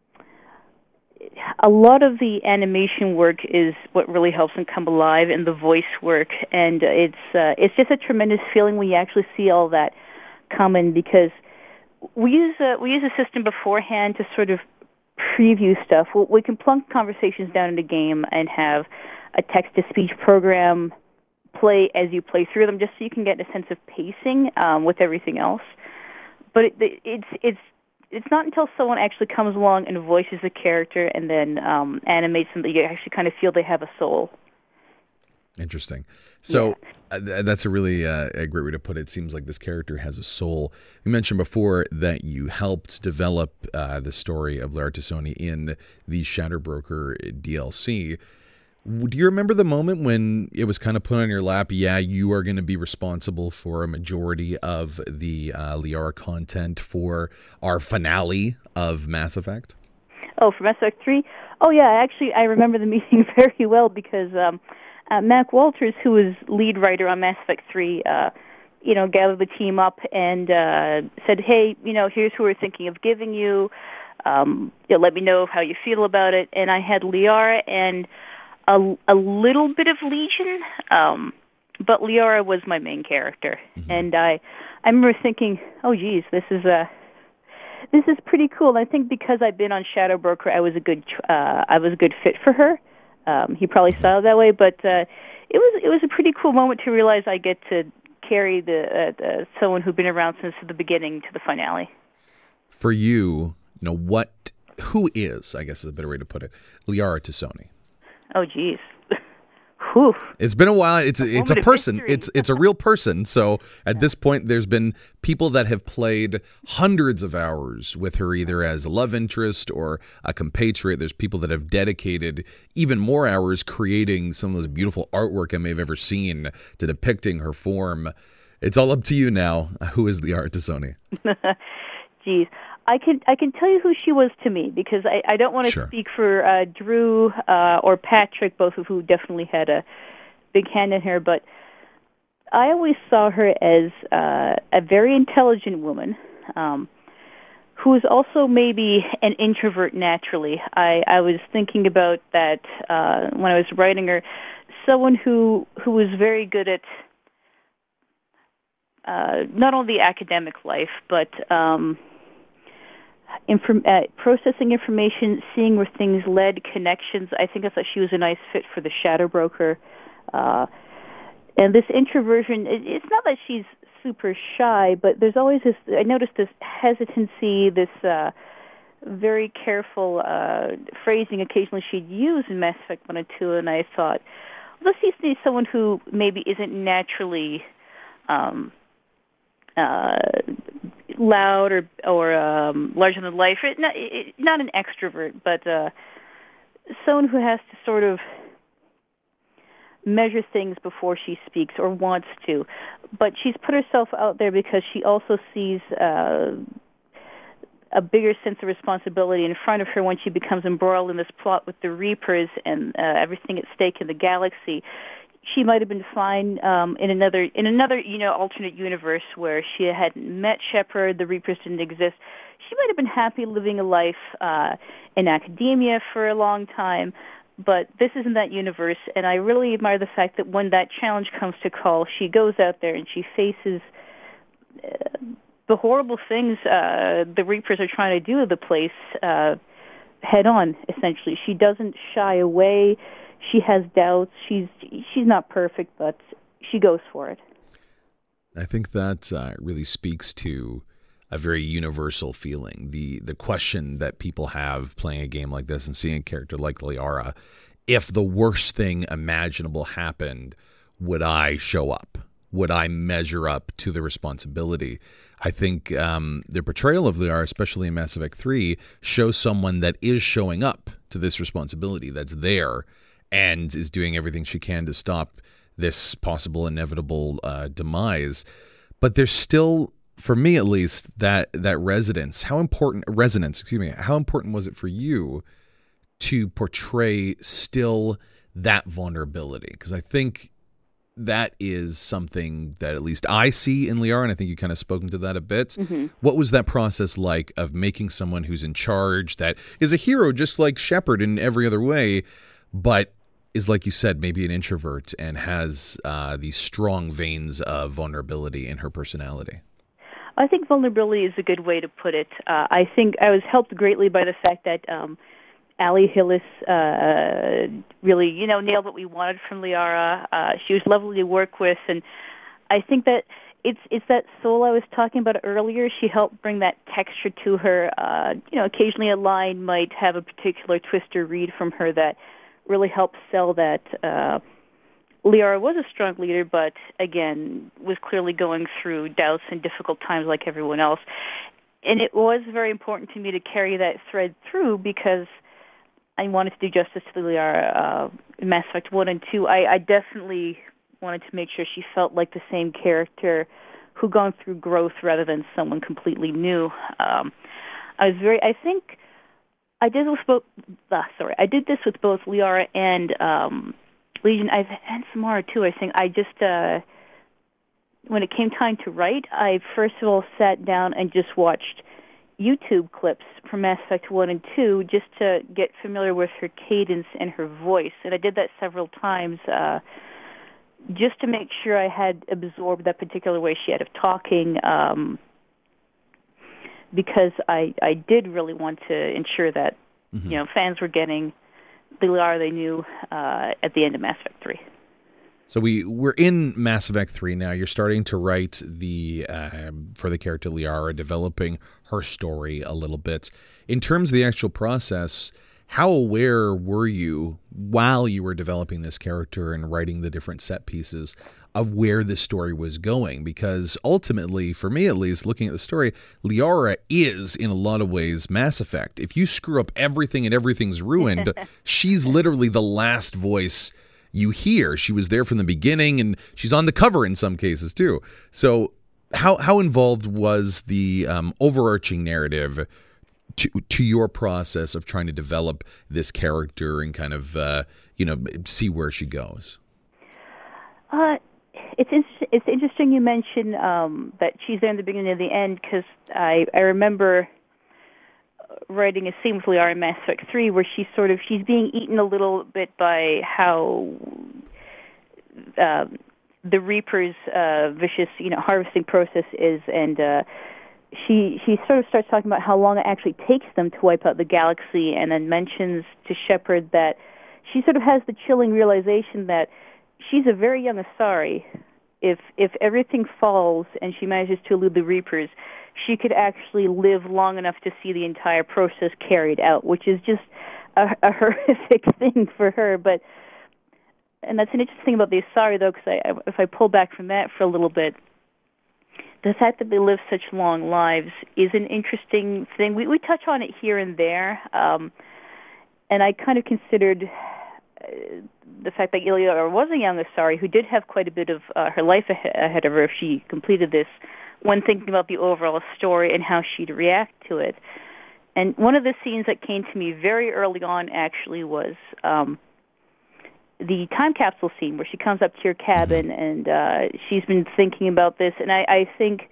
A lot of the animation work is what really helps them come alive, and the voice work, and it's uh, it's just a tremendous feeling when you actually see all that come in. Because we use a, we use a system beforehand to sort of preview stuff. We can plunk conversations down in the game and have a text-to-speech program play as you play through them, just so you can get a sense of pacing um, with everything else. But it, it's it's. It's not until someone actually comes along and voices the character and then um, animates them that you actually kind of feel they have a soul. Interesting. So Yeah. uh, th- that's a really uh, a great way to put it. It seems like this character has a soul. You mentioned before that you helped develop uh, the story of Liara Tassoni in the Shatterbroker D L C. Do you remember the moment when it was kind of put on your lap, yeah, you are going to be responsible for a majority of the uh, Liara content for our finale of Mass Effect? Oh, for Mass Effect three? Oh, yeah, actually, I remember the meeting very well because um, uh, Mac Walters, who was lead writer on Mass Effect three, uh, you know, gathered the team up and uh, said, hey, you know, here's who we're thinking of giving you. Um, you know, let me know how you feel about it. And I had Liara and a, a little bit of Legion, um, but Liara was my main character. Mm-hmm. And I, I remember thinking, oh, geez, this is a... This is pretty cool. And I think because I've been on Shadowbroker, I was a good uh, I was a good fit for her. Um, he probably saw it that way, but uh, it was it was a pretty cool moment to realize I get to carry the, uh, the someone who'd been around since the beginning to the finale. For you, you know what? Who is? I guess is a better way to put it. Liara Tassoni. Oh, geez. Whew. It's been a while. It's a, a it's a person. It's it's a real person. So at yeah. this point, there's been people that have played hundreds of hours with her, either as a love interest or a compatriot. There's people that have dedicated even more hours creating some of those beautiful artwork I may have ever seen to depicting her form. It's all up to you now. Who is Liara Tassoni? Geez. I can I can tell you who she was to me because I, I don't want to Sure. speak for uh, Drew uh, or Patrick, both of who definitely had a big hand in her, but I always saw her as uh, a very intelligent woman um, who was also maybe an introvert naturally. I, I was thinking about that uh, when I was writing her, someone who who was very good at uh, not only the academic life, but um, Inform- uh, processing information, seeing where things led, connections. I think I thought she was a nice fit for the Shadowbroker. Uh, and this introversion, it, it's not that she's super shy, but there's always this, I noticed this hesitancy, this uh, very careful uh, phrasing occasionally she'd use in Mass Effect one and two, and I thought, well, this needs to be someone who maybe isn't naturally um, uh, loud or or um, larger than life. Not, not an extrovert, but uh, someone who has to sort of measure things before she speaks or wants to. But she's put herself out there because she also sees uh, a bigger sense of responsibility in front of her when she becomes embroiled in this plot with the Reapers and uh, everything at stake in the galaxy. She might have been fine um, in another, in another, you know, alternate universe where she hadn't met Shepard, the Reapers didn't exist. She might have been happy living a life uh, in academia for a long time, but this isn't that universe. And I really admire the fact that when that challenge comes to call, she goes out there and she faces uh, the horrible things uh, the Reapers are trying to do to the place uh, head on. Essentially, she doesn't shy away. She has doubts. She's she's not perfect, but she goes for it. I think that uh, really speaks to a very universal feeling. The the question that people have playing a game like this and seeing a character like Liara, if the worst thing imaginable happened, would I show up? would I measure up to the responsibility? I think um, the portrayal of Liara, especially in Mass Effect three, shows someone that is showing up to this responsibility, that's there, and is doing everything she can to stop this possible inevitable uh, demise. But there's still, for me at least, that that resonance. How important resonance? Excuse me. How important was it for you to portray still that vulnerability? Because I think that is something that at least I see in Liara, and I think you kind of spoken to that a bit. Mm-hmm. What was that process like of making someone who's in charge, that is a hero just like Shepard in every other way, but is, like you said, maybe an introvert and has uh, these strong veins of vulnerability in her personality? I think vulnerability is a good way to put it. Uh, I think I was helped greatly by the fact that um, Ali Hillis uh, really, you know, nailed what we wanted from Liara. Uh, she was lovely to work with, and I think that it's it's that soul I was talking about earlier. She helped bring that texture to her. Uh, you know, occasionally a line might have a particular twist or read from her that really helped sell that uh, Liara was a strong leader, but again, was clearly going through doubts and difficult times like everyone else. And it was very important to me to carry that thread through because I wanted to do justice to Liara uh, in Mass Effect one and two. I, I definitely wanted to make sure she felt like the same character who gone through growth rather than someone completely new. Um, I was very, I think, I did this with both, uh, sorry, I did this with both Liara and um, Legion. I've and Samara too. I think I just, uh, when it came time to write, I first of all sat down and just watched YouTube clips from Mass Effect one and two just to get familiar with her cadence and her voice. And I did that several times uh, just to make sure I had absorbed that particular way she had of talking. Um, because I, I did really want to ensure that, mm-hmm. you know, fans were getting the Liara they knew uh, at the end of Mass Effect three. So we, we're in Mass Effect three now. You're starting to write the uh, for the character Liara, developing her story a little bit. In terms of the actual process, how aware were you while you were developing this character and writing the different set pieces of where the story was going? Because ultimately, for me at least, looking at the story, Liara is, in a lot of ways, Mass Effect. If you screw up everything and everything's ruined, she's literally the last voice you hear. She was there from the beginning, and she's on the cover in some cases, too. So how, how involved was the um, overarching narrative to to your process of trying to develop this character and kind of, uh, you know, see where she goes? Uh, it's inter- it's interesting you mention um, that she's there in the beginning and the end, because I, I remember writing a scene with Liara in Mass Effect three where she's sort of, she's being eaten a little bit by how uh, the Reaper's uh, vicious, you know, harvesting process is, and uh, she she sort of starts talking about how long it actually takes them to wipe out the galaxy, and then mentions to Shepard that she sort of has the chilling realization that she's a very young Asari. If if everything falls and she manages to elude the Reapers, she could actually live long enough to see the entire process carried out, which is just a, a horrific thing for her. But and that's an interesting thing about the Asari, though, because I, if I pull back from that for a little bit, the fact that they live such long lives is an interesting thing. We we touch on it here and there, um, and I kind of considered uh, the fact that Liara was a young Asari who did have quite a bit of uh, her life ahe- ahead of her if she completed this, when thinking about the overall story and how she'd react to it. And one of the scenes that came to me very early on actually was um, the time capsule scene where she comes up to your cabin and uh, she's been thinking about this. And I, I think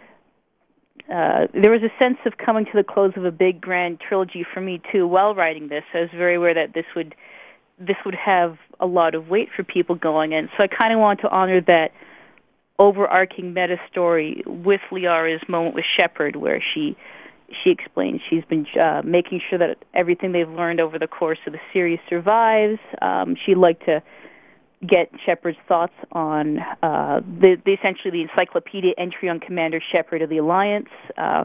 uh, there was a sense of coming to the close of a big, grand trilogy for me, too, while writing this. I was very aware that this would this would have a lot of weight for people going in. So I kind of want to honor that overarching meta story with Liara's moment with Shepard, where she she explains she's been uh, making sure that everything they've learned over the course of the series survives. Um, she'd like to get Shepard's thoughts on uh, the, the essentially the encyclopedia entry on Commander Shepard of the Alliance. Uh,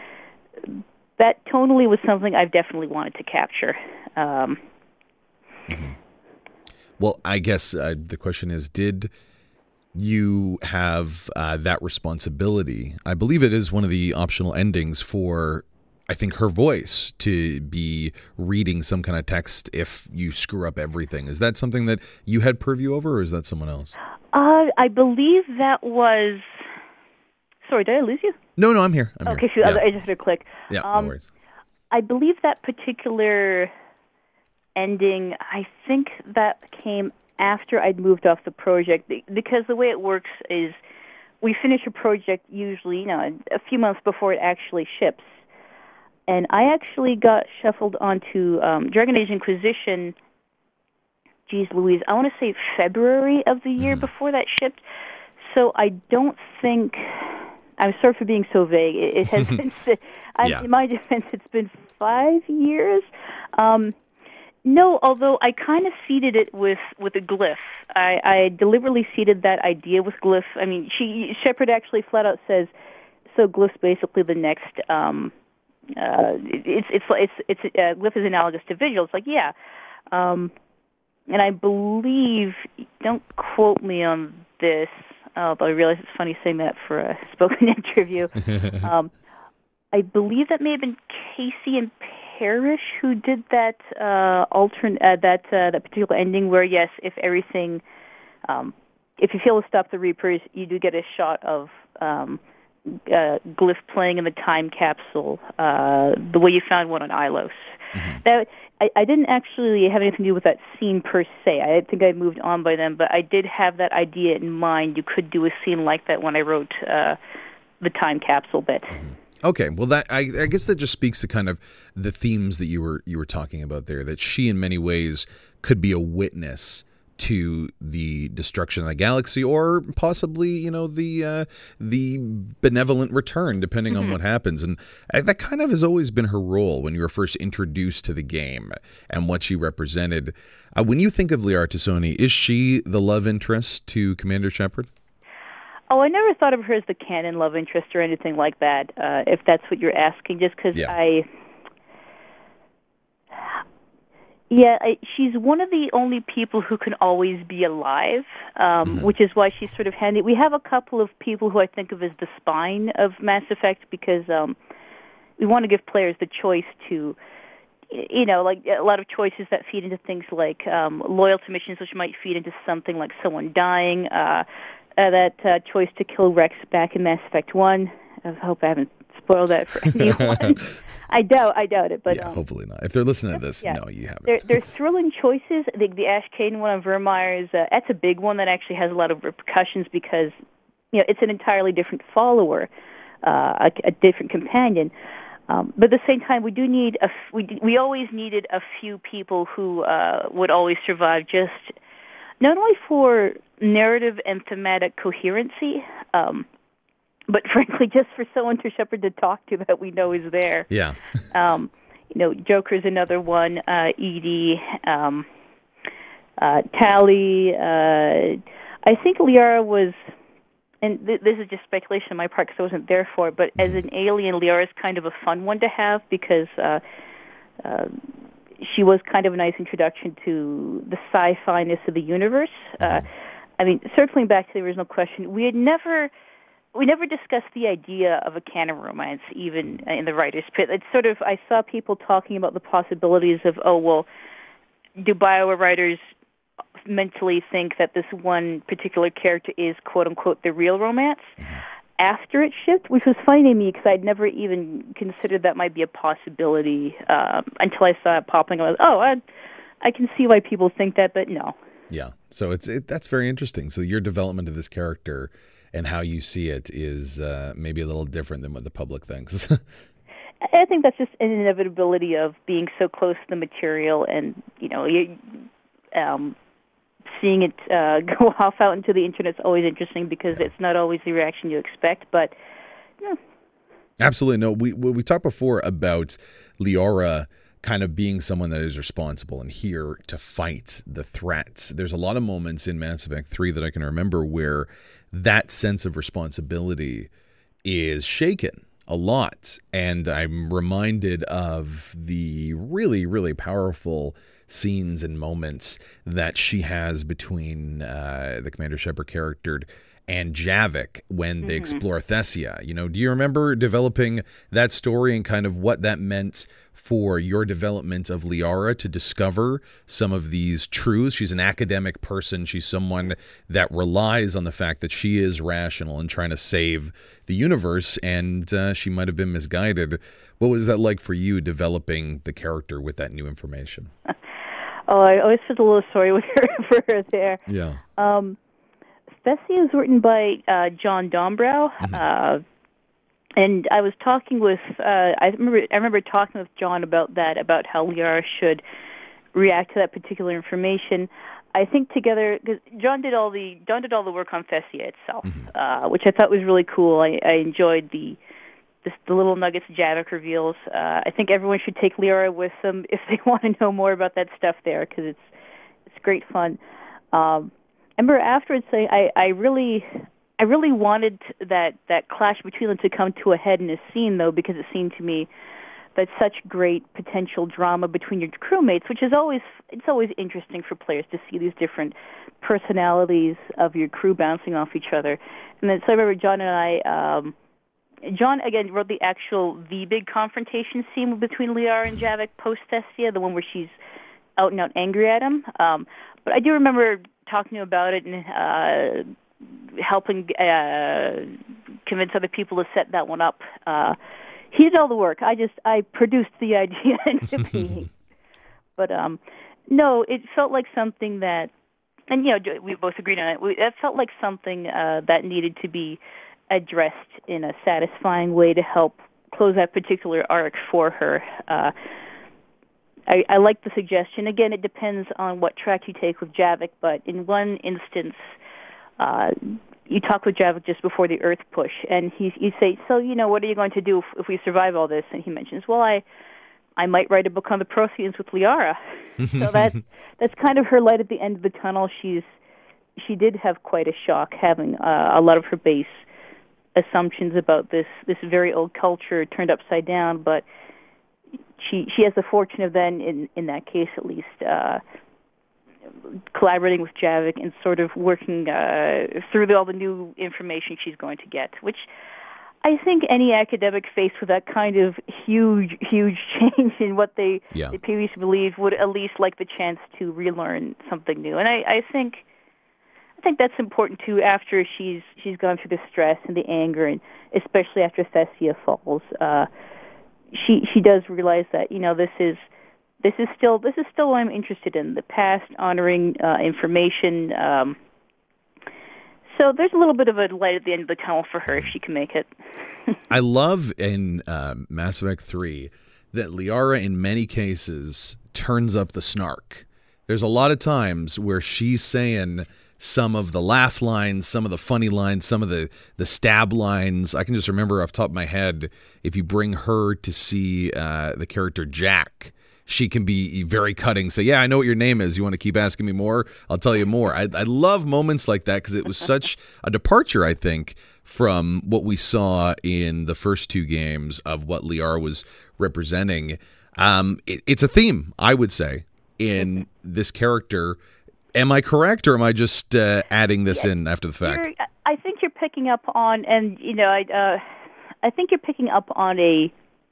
that tonally was something I've definitely wanted to capture. Um, mm-hmm. Well, I guess uh, the question is, did you have uh, that responsibility. I believe it is one of the optional endings for, I think, her voice to be reading some kind of text if you screw up everything. Is that something that you had purview over, or is that someone else? Uh, I believe that was... Sorry, did I lose you? No, no, I'm here. I'm okay, here. so Yeah. I just had to click. Yeah, um, no worries. I believe that particular ending, I think that came after I'd moved off the project, because the way it works is we finish a project usually, you know, a few months before it actually ships. And I actually got shuffled onto um, Dragon Age Inquisition, geez Louise, I want to say February of the year mm-hmm. before that shipped. So I don't think, I'm sorry for being so vague, it, it has been, I, yeah. in my defense, it's been five years. Um, no, although I kind of seeded it with, with a glyph. I, I deliberately seeded that idea with glyph. I mean, she Shepard actually flat out says, so glyph's basically the next... Um, Uh, it's it's it's it's uh, glyph is analogous to visual. It's like yeah, um, and I believe. Don't quote me on this. Although I realize it's funny saying that for a spoken interview. um, I believe that may have been Casey and Parrish who did that uh, alternate uh, that uh, that particular ending where yes, if everything, um, if you fail to stop the Reapers, you do get a shot of. Um, Uh, glyph playing in the time capsule, uh, the way you found one on Ilos. Mm-hmm. That I, I didn't actually have anything to do with that scene per se. I think I moved on by then, but I did have that idea in mind. You could do a scene like that when I wrote uh, the time capsule bit. Mm-hmm. Okay, well, that I, I guess that just speaks to kind of the themes that you were you were talking about there. That she, in many ways, could be a witness to the destruction of the galaxy, or possibly, you know, the uh, the benevolent return, depending mm-hmm. on what happens. And uh, that kind of has always been her role when you were first introduced to the game and what she represented. Uh, when you think of Liara Tassoni, is she the love interest to Commander Shepard? Oh, I never thought of her as the canon love interest or anything like that, uh, if that's what you're asking, just because yeah. I... Yeah, I, she's one of the only people who can always be alive, um, mm-hmm. which is why she's sort of handy. We have a couple of people who I think of as the spine of Mass Effect because um, we want to give players the choice to, you know, like a lot of choices that feed into things like um, loyalty missions, which might feed into something like someone dying, uh, uh, that uh, choice to kill Rex back in Mass Effect one. I hope I haven't spoiled that for anyone. I doubt, I doubt it, but yeah, um, hopefully not. If they're listening to this, yeah. no, you haven't. They're, they're thrilling choices. The, the Ash Caden one on Vermeer's, uh, that's a big one that actually has a lot of repercussions because, you know, it's an entirely different follower, uh, a, a different companion. Um, but at the same time, we do need a. We we always needed a few people who uh, would always survive, just not only for narrative and thematic coherency. Um, But frankly, just for someone to Shepard to talk to that we know is there. Yeah. um, you know, Joker's another one. Uh, Edie, um, uh, Tally. Uh, I think Liara was, and th- this is just speculation on my part because I wasn't there for it. But as an alien, Liara is kind of a fun one to have because uh, uh, she was kind of a nice introduction to the sci-fi-ness of the universe. Uh, I mean, circling back to the original question, we had never. We never discussed the idea of a canon romance, even in the writer's pit. It's sort of, I saw people talking about the possibilities of, oh, well, do Bioware writers mentally think that this one particular character is, quote-unquote, the real romance? After it shipped, which was funny to me because I'd never even considered that might be a possibility um, until I saw it popping. I was, oh, I, I can see why people think that, but no. Yeah, so it's it, that's very interesting. So your development of this character and how you see it is uh, maybe a little different than what the public thinks. I think that's just an inevitability of being so close to the material and, you know, you, um, seeing it uh, go off out into the internet is always interesting because yeah. it's not always the reaction you expect, but... Yeah. Absolutely. No, we, we talked before about Liara kind of being someone that is responsible and here to fight the threats. There's a lot of moments in Mass Effect three that I can remember where that sense of responsibility is shaken a lot. And I'm reminded of the really, really powerful scenes and moments that she has between uh, the Commander Shepard character and Javik when they Mhm. explore Thessia. You know, do you remember developing that story and kind of what that meant for your development of Liara to discover some of these truths? She's an academic person. She's someone that relies on the fact that she is rational and trying to save the universe, and uh, she might have been misguided. What was that like for you developing the character with that new information? Oh, I always felt a little sorry with her for her there. Yeah. Um, Thessia is written by uh, John Dombrow, Mm-hmm. uh, and I was talking with. Uh, I remember. I remember talking with John about that, about how Liara should react to that particular information. I think together, because John did all the John did all the work on Thessia itself, Mm-hmm. uh, which I thought was really cool. I, I enjoyed the. The, the little nuggets Javik reveals. Uh, I think everyone should take Liara with them if they want to know more about that stuff there, because it's it's great fun. Um, I remember afterwards saying I, I really I really wanted that, that clash between them to come to a head in a scene, though, because it seemed to me that such great potential drama between your crewmates, which is always it's always interesting for players to see these different personalities of your crew bouncing off each other. And then so I remember John and I. Um, John, again, wrote the actual, the big confrontation scene between Liara and Javik post-Thessia, the one where she's out and out angry at him. Um, but I do remember talking to him about it and uh, helping uh, convince other people to set that one up. Uh, he did all the work. I just, I produced the idea into being. But, um, no, it felt like something that, and, you know, we both agreed on it, we, it felt like something uh, that needed to be addressed in a satisfying way to help close that particular arc for her. Uh, I, I like the suggestion. Again, it depends on what track you take with Javik, but in one instance, uh, you talk with Javik just before the Earth push, and he, you say, so, you know, what are you going to do if, if we survive all this? And he mentions, well, I I might write a book on the Protheans with Liara. So that, that's kind of her light at the end of the tunnel. She's She did have quite a shock having uh, a lot of her base assumptions about this this very old culture turned upside down, but she she has the fortune of then, in in that case at least, uh, collaborating with Javik and sort of working uh, through the, all the new information she's going to get, which I think any academic faced with that kind of huge, huge change in what they, Yeah. they previously believed would at least like the chance to relearn something new. And I, I think I think that's important too. After she's she's gone through the stress and the anger, and especially after Thessia falls, uh, she she does realize that you know this is this is still this is still what I'm interested in, the past, honoring uh, information. Um, so there's a little bit of a light at the end of the tunnel for her if she can make it. I love in uh, Mass Effect three that Liara in many cases turns up the snark. There's a lot of times where she's saying some of the laugh lines, some of the funny lines, some of the, the stab lines. I can just remember off the top of my head, if you bring her to see uh, the character Jack, she can be very cutting. Say, yeah, I know what your name is. You want to keep asking me more? I'll tell you more. I, I love moments like that because it was such a departure, I think, from what we saw in the first two games of what Liara was representing. Um, it, it's a theme, I would say, in this character. Am I correct, or am I just uh, adding this Yeah, in after the fact? You're, I think you're picking up on, and you know, I, uh, I think you're picking up on a.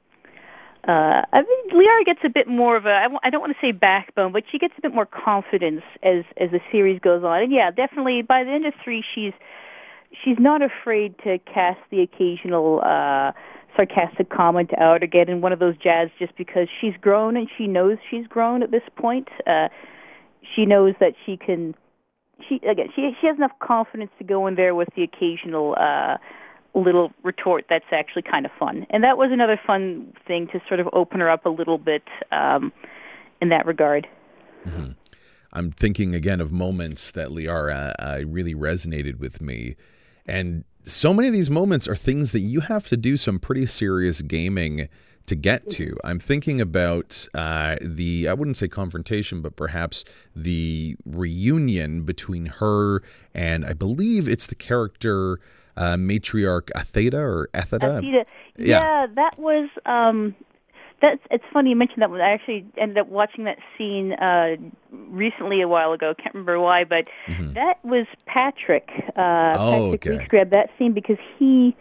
Uh, I mean, Liara gets a bit more of a. I, w- I don't want to say backbone, but she gets a bit more confidence as as the series goes on. And yeah, definitely by the end of three, she's she's not afraid to cast the occasional uh, sarcastic comment out or get in one of those jabs, just because she's grown and she knows she's grown at this point. Uh, She knows that she can. She again. She she has enough confidence to go in there with the occasional uh, little retort that's actually kind of fun, and that was another fun thing to sort of open her up a little bit um, in that regard. Mm-hmm. I'm thinking again of moments that Liara uh, really resonated with me, and so many of these moments are things that you have to do some pretty serious gaming to get to. I'm thinking about uh, the, I wouldn't say confrontation, but perhaps the reunion between her and I believe it's the character uh, matriarch Atheta or Atheta. Atheta. Yeah. yeah, that was um, That's it's funny you mentioned that one. I actually ended up watching that scene uh, recently a while ago. Can't remember why, but Mm-hmm. that was Patrick. Uh, Oh, Patrick okay. Weeks grabbed that scene because he,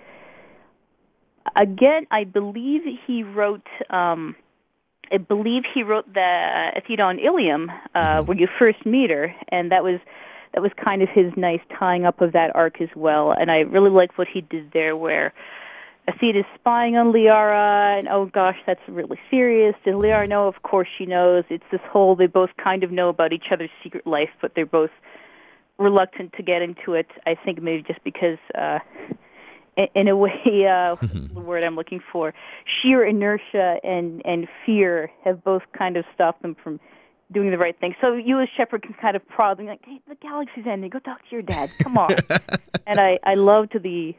again, I believe he wrote. Um, I believe he wrote the Athena on Ilium, uh, Mm-hmm. where you first meet her, and that was that was kind of his nice tying up of that arc as well. And I really liked what he did there, where Athena's spying on Liara, and oh gosh, that's really serious. Does Liara know? Of course she knows. It's this whole, they both kind of know about each other's secret life, but they're both reluctant to get into it. I think maybe just because, uh, in, in a way, uh, what's the word I'm looking for? Sheer inertia and, and fear have both kind of stopped them from doing the right thing. So you as Shepard can kind of prod them, like, hey, the galaxy's ending. Go talk to your dad. Come on. And I, I loved the...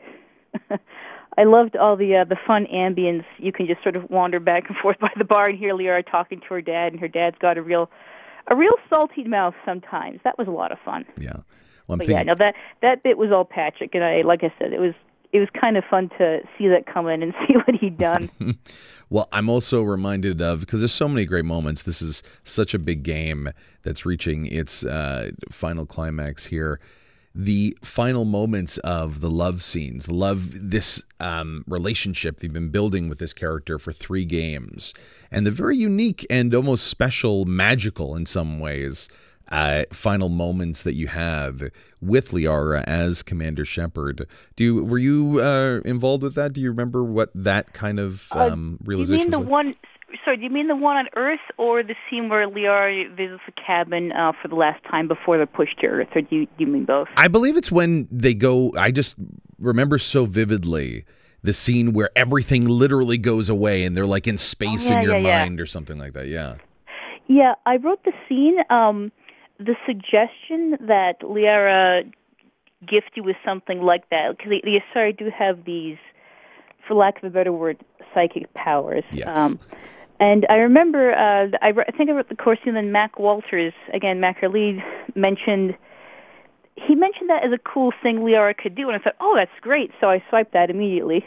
I loved all the uh, the fun ambience. You can just sort of wander back and forth by the bar and hear Liara talking to her dad, and her dad's got a real, a real salty mouth sometimes. That was a lot of fun. Yeah. Well, I'm But thinking, yeah, no, that that bit was all Patrick, and I, like I said, it was it was kind of fun to see that come in and see what he'd done. Well, I'm also reminded of, because there's so many great moments. This is such a big game that's reaching its uh, final climax here. The final moments of the love scenes, the love, this um, relationship they've been building with this character for three games, and the very unique and almost special, magical in some ways, uh, final moments that you have with Liara as Commander Shepard. Do you, were you uh, involved with that? Do you remember what that kind of um, uh, realization you mean the was like? one? Sorry, do you mean the one on Earth, or the scene where Liara visits the cabin uh, for the last time before they're pushed to Earth, or do you, do you mean both? I believe it's when they go, I just remember so vividly the scene where everything literally goes away and they're like in space Oh, yeah, in your yeah, yeah. mind or something like that. Yeah. Yeah, I wrote the scene. Um, the suggestion that Liara gift you with something like that, because the, the Asari do have these, for lack of a better word, psychic powers. Yes. Um, and I remember, uh, I, I think I wrote the course, and then Mac Walters, again, Mac, her lead, mentioned, he mentioned that as a cool thing Liara could do, and I thought, oh, that's great, so I swiped that immediately.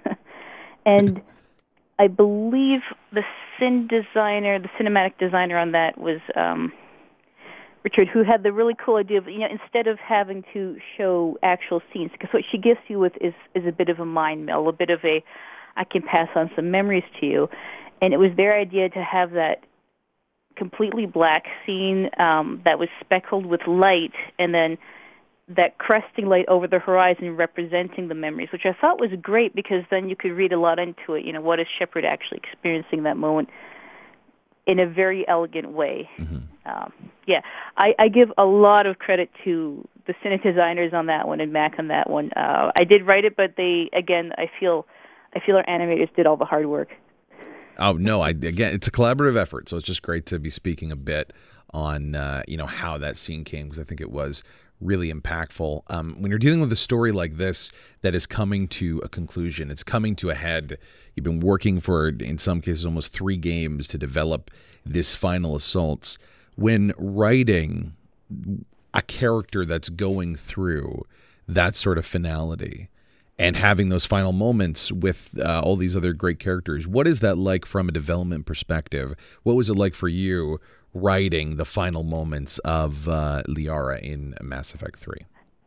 And I believe the cin designer, the cinematic designer on that was um, Richard, who had the really cool idea of, you know, instead of having to show actual scenes, because what she gifts you with is, is a bit of a mind meld, a bit of a, I can pass on some memories to you. And it was their idea to have that completely black scene um, that was speckled with light, and then that cresting light over the horizon representing the memories, which I thought was great, because then you could read a lot into it. You know, what is Shepard actually experiencing that moment in a very elegant way? Mm-hmm. Um, yeah, I, I give a lot of credit to the cine designers on that one and Mac on that one. Uh, I did write it, but they, again, I feel, I feel our animators did all the hard work. Oh, no, I again, it's a collaborative effort, so it's just great to be speaking a bit on, uh, you know, how that scene came, because I think it was really impactful. Um, when you're dealing with a story like this that is coming to a conclusion, it's coming to a head, you've been working for, in some cases, almost three games to develop this final assaults. When writing a character that's going through that sort of finality and having those final moments with uh, all these other great characters, what is that like from a development perspective? What was it like for you writing the final moments of uh, Liara in Mass Effect three?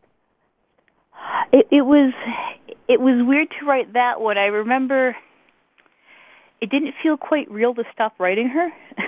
It, it was it was weird to write that one. I remember it didn't feel quite real to stop writing her.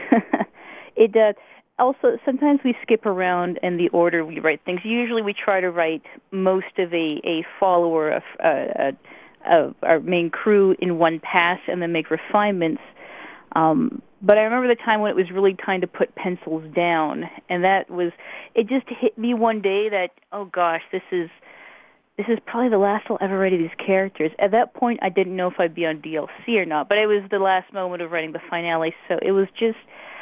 it uh, also, sometimes we skip around in the order we write things. Usually we try to write most of a, a follower of, uh, of our main crew in one pass and then make refinements. Um, but I remember the time when it was really time to put pencils down, and that was, it just hit me one day that, oh gosh, this is this is probably the last I'll ever write of these characters. At that point, I didn't know if I'd be on D L C or not, but it was the last moment of writing the finale, so it was just,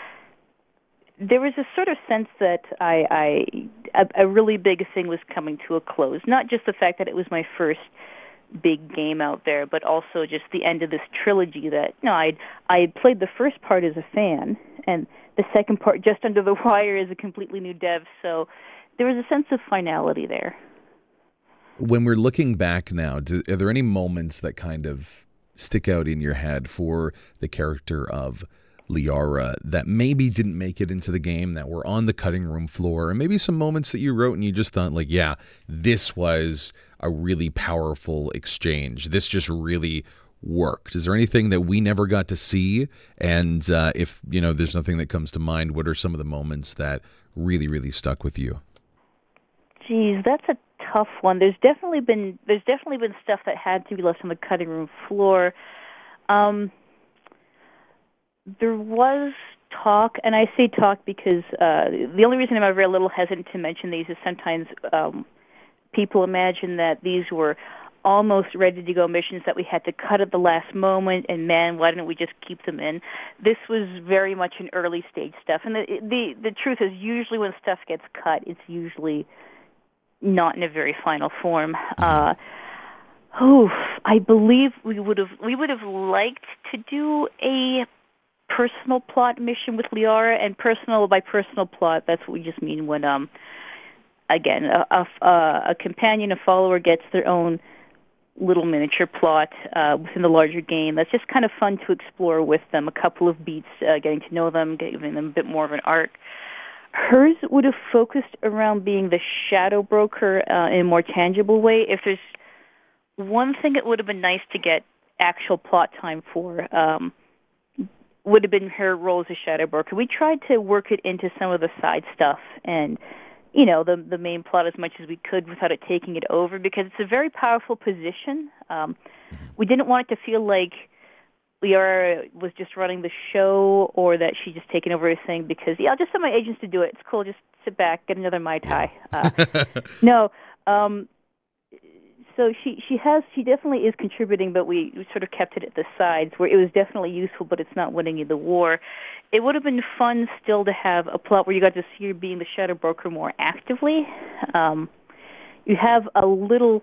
there was a sort of sense that I, I a, a really big thing was coming to a close. Not just the fact that it was my first big game out there, but also just the end of this trilogy that, no, I I played the first part as a fan, and the second part just under the wire as a completely new dev, so there was a sense of finality there. When we're looking back now, do, are there any moments that kind of stick out in your head for the character of Liara that maybe didn't make it into the game, that were on the cutting room floor, and maybe some moments that you wrote and you just thought, like, yeah, this was a really powerful exchange. This just really worked. Is there anything that we never got to see? And uh, if, you know, there's nothing that comes to mind, what are some of the moments that really, really stuck with you? Geez, that's a tough one. There's definitely been there's definitely been stuff that had to be left on the cutting room floor. Um, there was talk, and I say talk because uh, the only reason I'm ever a little hesitant to mention these is sometimes um, people imagine that these were almost ready-to-go missions that we had to cut at the last moment, and man, why didn't we just keep them in? This was very much an early-stage stuff, and the, the the truth is usually when stuff gets cut, it's usually not in a very final form. Uh, oh, I believe we would have we would have liked to do a personal plot mission with Liara, and personal by personal plot, that's what we just mean when, um, again, a, a, a companion, a follower gets their own little miniature plot uh, within the larger game. That's just kind of fun to explore with them. A couple of beats, uh, getting to know them, giving them a bit more of an arc. Hers would have focused around being the shadow broker uh, in a more tangible way. If there's one thing it would have been nice to get actual plot time for, um, would have been her role as a shadow broker. We tried to work it into some of the side stuff and, you know, the the main plot as much as we could without it taking it over, because it's a very powerful position. Um, we didn't want it to feel like Liara was just running the show or that she just taken over everything because, yeah, I'll just send my agents to do it. It's cool. Just sit back, get another Mai Tai. Uh, no. Um, so she, she has, she definitely is contributing, but we, we sort of kept it at the sides where it was definitely useful, but it's not winning you the war. It would have been fun still to have a plot where you got to see her being the shadow broker more actively. Um, you have a little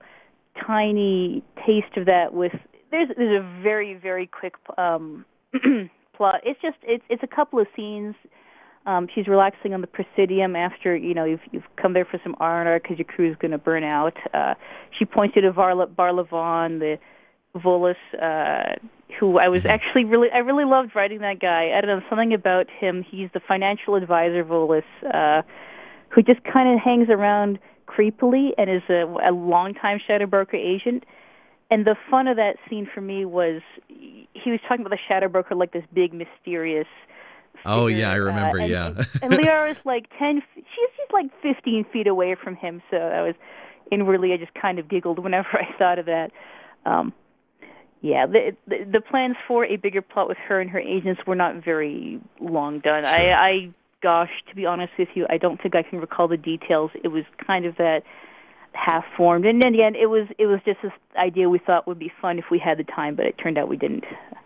tiny taste of that with, there's, there's a very, very quick um, plot. It's just, it's, it's a couple of scenes. Um, she's relaxing on the Presidium after, you know, you've, you've come there for some R and R because your crew is going to burn out. Uh, she points you to Varla, Barlavon, the Volus, uh, who I was actually really, I really loved writing that guy. I don't know, something about him. He's the financial advisor, Volus, uh, who just kind of hangs around creepily and is a, a long-time shadow broker agent. And the fun of that scene for me was he was talking about the shadow broker like this big, mysterious Oh, yeah, I remember, uh, and, yeah. and, and Liara's like ten, she's, she's like fifteen feet away from him, so I was, inwardly, I just kind of giggled whenever I thought of that. Um, yeah, the, the the plans for a bigger plot with her and her agents were not very long done. Sure. I, I, gosh, to be honest with you, I don't think I can recall the details. It was kind of that half-formed, and then again, it was, it was just this idea we thought would be fun if we had the time, but it turned out we didn't.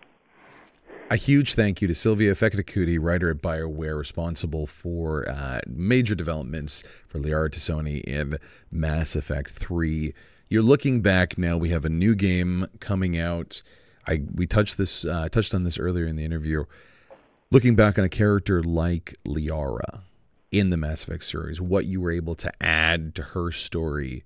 A huge thank you to Sylvia Fekitakuti, writer at Bioware, responsible for uh, major developments for Liara Tassoni in Mass Effect three. You're looking back now. We have a new game coming out. I we touched this uh, touched on this earlier in the interview. Looking back on a character like Liara in the Mass Effect series, what you were able to add to her story.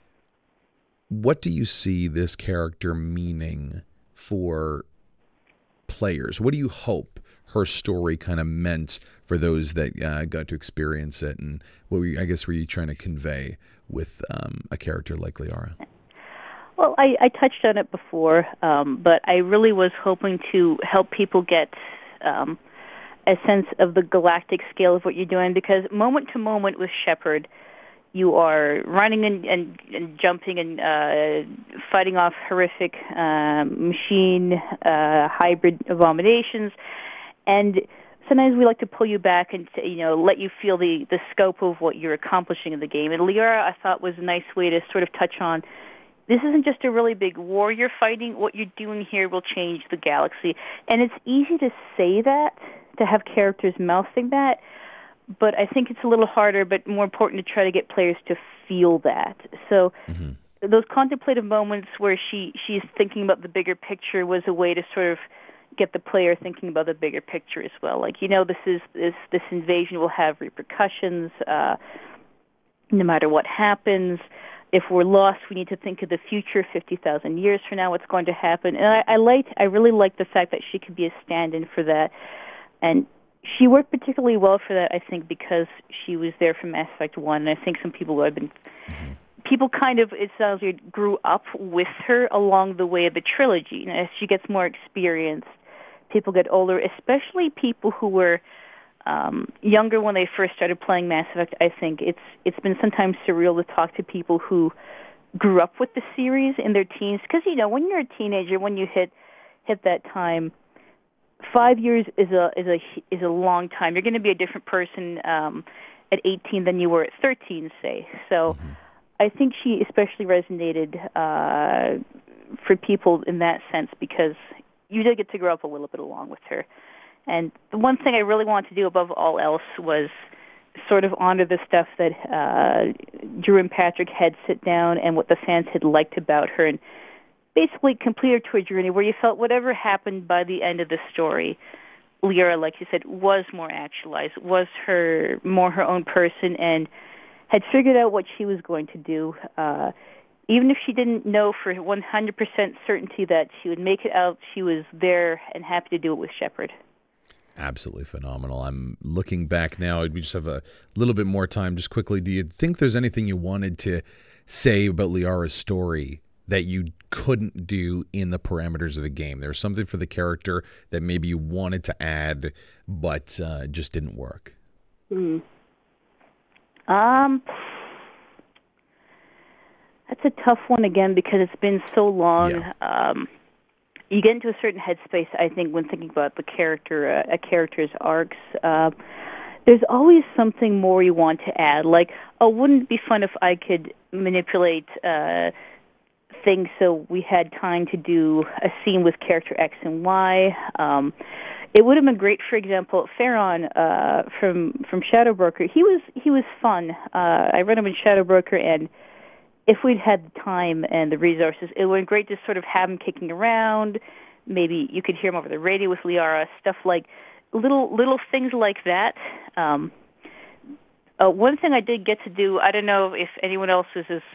What do you see this character meaning for players? What do you hope her story kind of meant for those that uh, got to experience it, and what were you, I guess were you trying to convey with um, a character like Liara? Well, I, I touched on it before, um, but I really was hoping to help people get um, a sense of the galactic scale of what you're doing, because moment to moment with Shepard, you are running and, and, and jumping and uh, fighting off horrific um, machine uh, hybrid abominations, and sometimes we like to pull you back and you know let you feel the, the scope of what you're accomplishing in the game. And Liara, I thought, was a nice way to sort of touch on, this isn't just a really big war you're fighting. What you're doing here will change the galaxy, and it's easy to say that, to have characters mouthing that. But I think it's a little harder, but more important to try to get players to feel that. So mm-hmm. those contemplative moments where she, she's thinking about the bigger picture was a way to sort of get the player thinking about the bigger picture as well. Like, you know, this is this this invasion will have repercussions, uh, no matter what happens. if we're lost, we need to think of the future, fifty thousand years from now, what's going to happen. And I, I liked, I really liked the fact that she could be a stand-in for that. And she worked particularly well for that, I think, because she was there from Mass Effect one. And I think some people would have been, people kind of, it sounds like, grew up with her along the way of the trilogy. And as she gets more experienced, people get older, especially people who were um, younger when they first started playing Mass Effect. I think it's it's been sometimes surreal to talk to people who grew up with the series in their teens, because you know when you're a teenager, when you hit hit that time, five years is a is a is a long time. You're going to be a different person um, at eighteen than you were at thirteen, say. So, mm-hmm. I think she especially resonated uh, for people in that sense because you did get to grow up a little bit along with her. And the one thing I really wanted to do above all else was sort of honor the stuff that uh, Drew and Patrick had sit down and what the fans had liked about her, and basically complete her to a journey where you felt whatever happened by the end of the story, Liara, like you said, was more actualized, was her more her own person, and had figured out what she was going to do. Uh, even if she didn't know for one hundred percent certainty that she would make it out, she was there and happy to do it with Shepard. Absolutely phenomenal. I'm looking back now. We just have a little bit more time. Just quickly, do you think there's anything you wanted to say about Liara's story that you couldn't do in the parameters of the game? There was something for the character that maybe you wanted to add, but uh, just didn't work. Hmm. Um, that's a tough one again because it's been so long. Yeah. Um, you get into a certain headspace, I think, when thinking about the character, uh, a character's arcs. Uh, there's always something more you want to add. Like, oh, wouldn't it be fun if I could manipulate uh, things so we had time to do a scene with character X and Y? Um, it would have been great, for example, Farron uh, from from Shadow Broker. He was he was fun. Uh, I read him in Shadow Broker, and if we'd had the time and the resources, it would have been great to sort of have him kicking around. Maybe you could hear him over the radio with Liara, stuff like little little things like that. Um, uh, one thing I did get to do, I don't know if anyone else is as...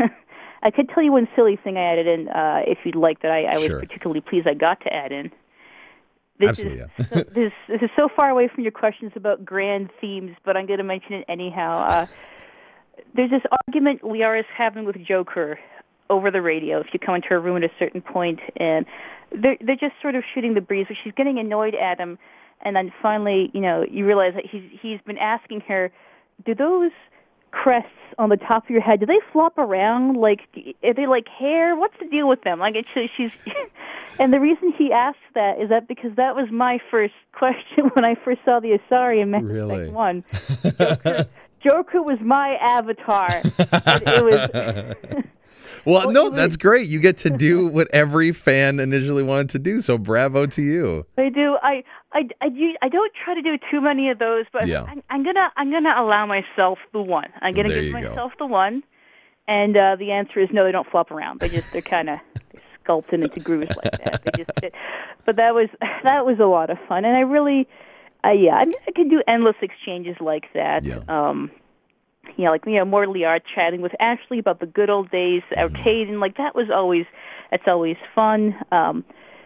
I could tell you one silly thing I added in, uh, if you'd like, that I, I was Sure. particularly pleased I got to add in. This Absolutely, is, yeah. so, this, this is so far away from your questions about grand themes, but I'm going to mention it anyhow. Uh, there's this argument Liara is having with Joker over the radio if you come into her room at a certain point, and they're, they're just sort of shooting the breeze, but she's getting annoyed at him, and then finally, you know, you realize that he's he's been asking her, do those crests on the top of your head, do they flop around? Like, are they like hair? What's the deal with them? Like, it's, she's... And the reason he asked that is that because that was my first question when I first saw the Asari in Mass Really? Effect one. Joker, Joker was my avatar. And it was... Well, Well, no, it was- that's great. You get to do what every fan initially wanted to do, so bravo to you. I do. I, I, I, do- I don't try to do too many of those, but Yeah. I'm, I'm gonna I'm gonna allow myself the one. I'm gonna There give you go. myself the one, and uh, the answer is no. They don't flop around. They just they're kind of sculpted into grooves like that. They just did. But that was that was a lot of fun, and I really, uh, yeah, I, I could do endless exchanges like that. Yeah. Um, you know, like, you know, more Liara chatting with Ashley about the good old days, arcade, and like that was always, that's always fun. Um,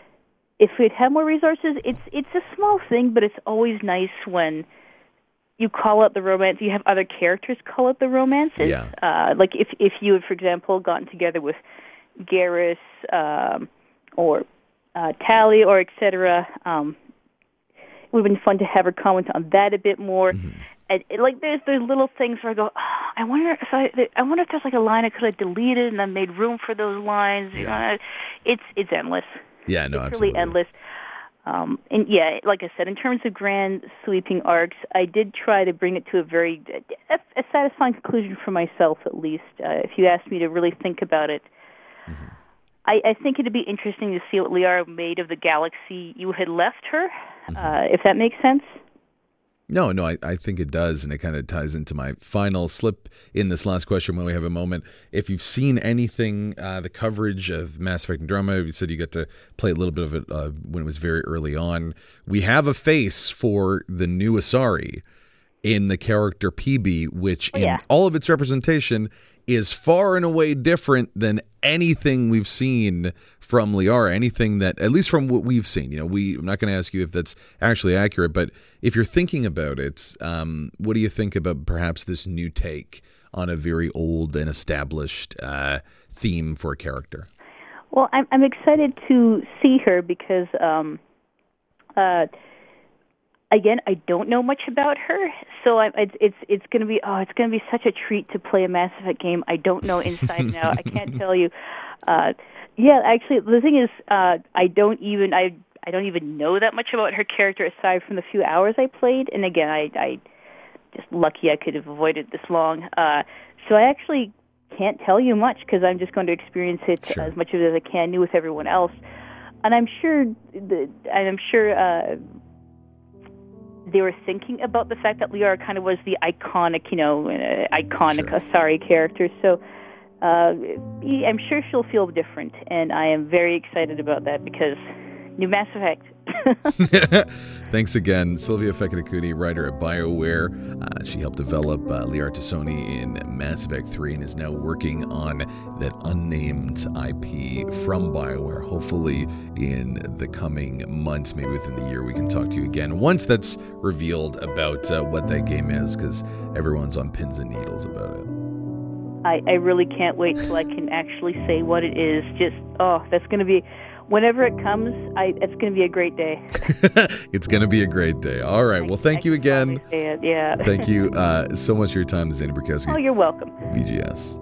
if we'd had more resources, it's it's a small thing, but it's always nice when you call out the romance. You have other characters call out the romances. Yeah. Uh, like if if you had, for example, gotten together with Garrus um, or uh, Tally or et cetera. Um, it would have been fun to have her comment on that a bit more. Mm-hmm. And it, like there's there's little things where I go, oh, I wonder if I I wonder if there's like a line I could have deleted and then made room for those lines. You Yeah. know, it's it's endless. Yeah, no, it's absolutely. really endless. Um, and yeah, like I said, in terms of grand sweeping arcs, I did try to bring it to a very a, a satisfying conclusion for myself, at least. Uh, if you asked me to really think about it, Mm-hmm. I, I think it'd be interesting to see what Liara made of the galaxy you had left her, Mm-hmm. uh, if that makes sense. No, no, I, I think it does, and it kind of ties into my final slip in this last question when we have a moment. If you've seen anything, uh, the coverage of Mass Effect Andromeda, you said you got to play a little bit of it uh, when it was very early on. We have a face for the new Asari, in the character P B, which Oh, in yeah. all of its representation is far and away different than anything we've seen from Liara, anything that, at least from what we've seen. You know, we, I'm not going to ask you if that's actually accurate, but if you're thinking about it, um, what do you think about perhaps this new take on a very old and established uh, theme for a character? Well, I'm I'm excited to see her because, um, uh, again, I don't know much about her, so I, it's it's it's going to be oh, it's going to be such a treat to play a Mass Effect game. I don't know inside and out. I can't tell you. Uh, yeah, actually, the thing is, uh, I don't even I I don't even know that much about her character aside from the few hours I played. And again, I I just lucky I could have avoided this long. Uh, so I actually can't tell you much because I'm just going to experience it Sure. as much of it as I can with everyone else. And I'm sure, the, and I'm sure uh, they were thinking about the fact that Liara kind of was the iconic, you know, uh, iconic Sure. Asari character. So uh, I'm sure she'll feel different, and I am very excited about that because new Mass Effect. Thanks again, Sylvia Fekidikudi, writer at Bioware. Uh, she helped develop uh, Liara Tassoni in Mass Effect three and is now working on that unnamed I P from Bioware. Hopefully in the coming months, maybe within the year, we can talk to you again once that's revealed about uh, what that game is, because everyone's on pins and needles about it. I, I really can't wait till I can actually say what it is. Just, oh, that's going to be... Whenever it comes, I, it's going to be a great day. It's going to be a great day. All right. Well, thank you again. Say it, yeah. Thank you uh, so much for your time, Zane Brukowski. Oh, you're welcome. V G S.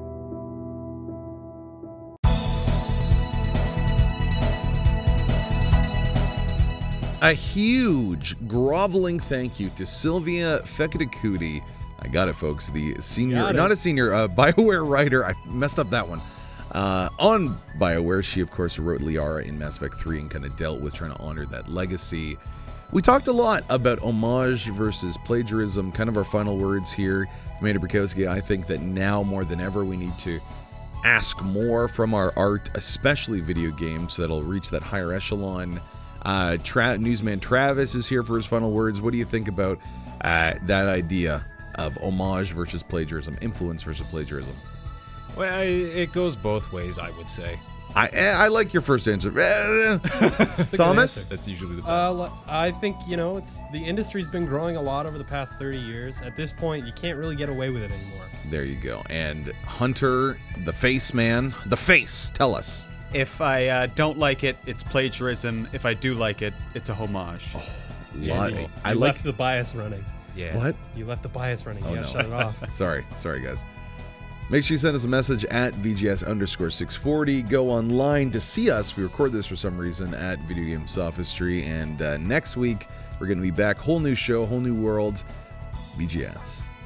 A huge groveling thank you to Sylvia Fekidikudi. I got it, folks. The senior, Got it. not a senior, uh, Bioware writer. I messed up that one. Uh, on Bioware, she of course wrote Liara in Mass Effect three and kind of dealt with trying to honor that legacy. We talked a lot about homage versus plagiarism, kind of our final words here. Commander Brukowski, I think that now more than ever we need to ask more from our art, especially video games, so that'll reach that higher echelon. Uh, Tra- Newsman Travis is here for his final words. What do you think about uh, that idea of homage versus plagiarism, influence versus plagiarism? Well, I, it goes both ways, I would say. I I like your first answer. Thomas? That's usually the best. Uh, li- I think, you know, it's the industry's been growing a lot over the past thirty years. At this point, you can't really get away with it anymore. There you go. And Hunter, the face man, the face, tell us. If I uh, don't like it, it's plagiarism. If I do like it, it's a homage. Oh, Yeah, lot- you, I you like left the bias running. Yeah. what? You left the bias running. Oh, You gotta no. shut it off. Sorry, sorry guys. Make sure you send us a message at V G S underscore six forty. Go online to see us. We record this for some reason at Video Game Sophistry. And uh, next week, we're going to be back. Whole new show, whole new world. V G S.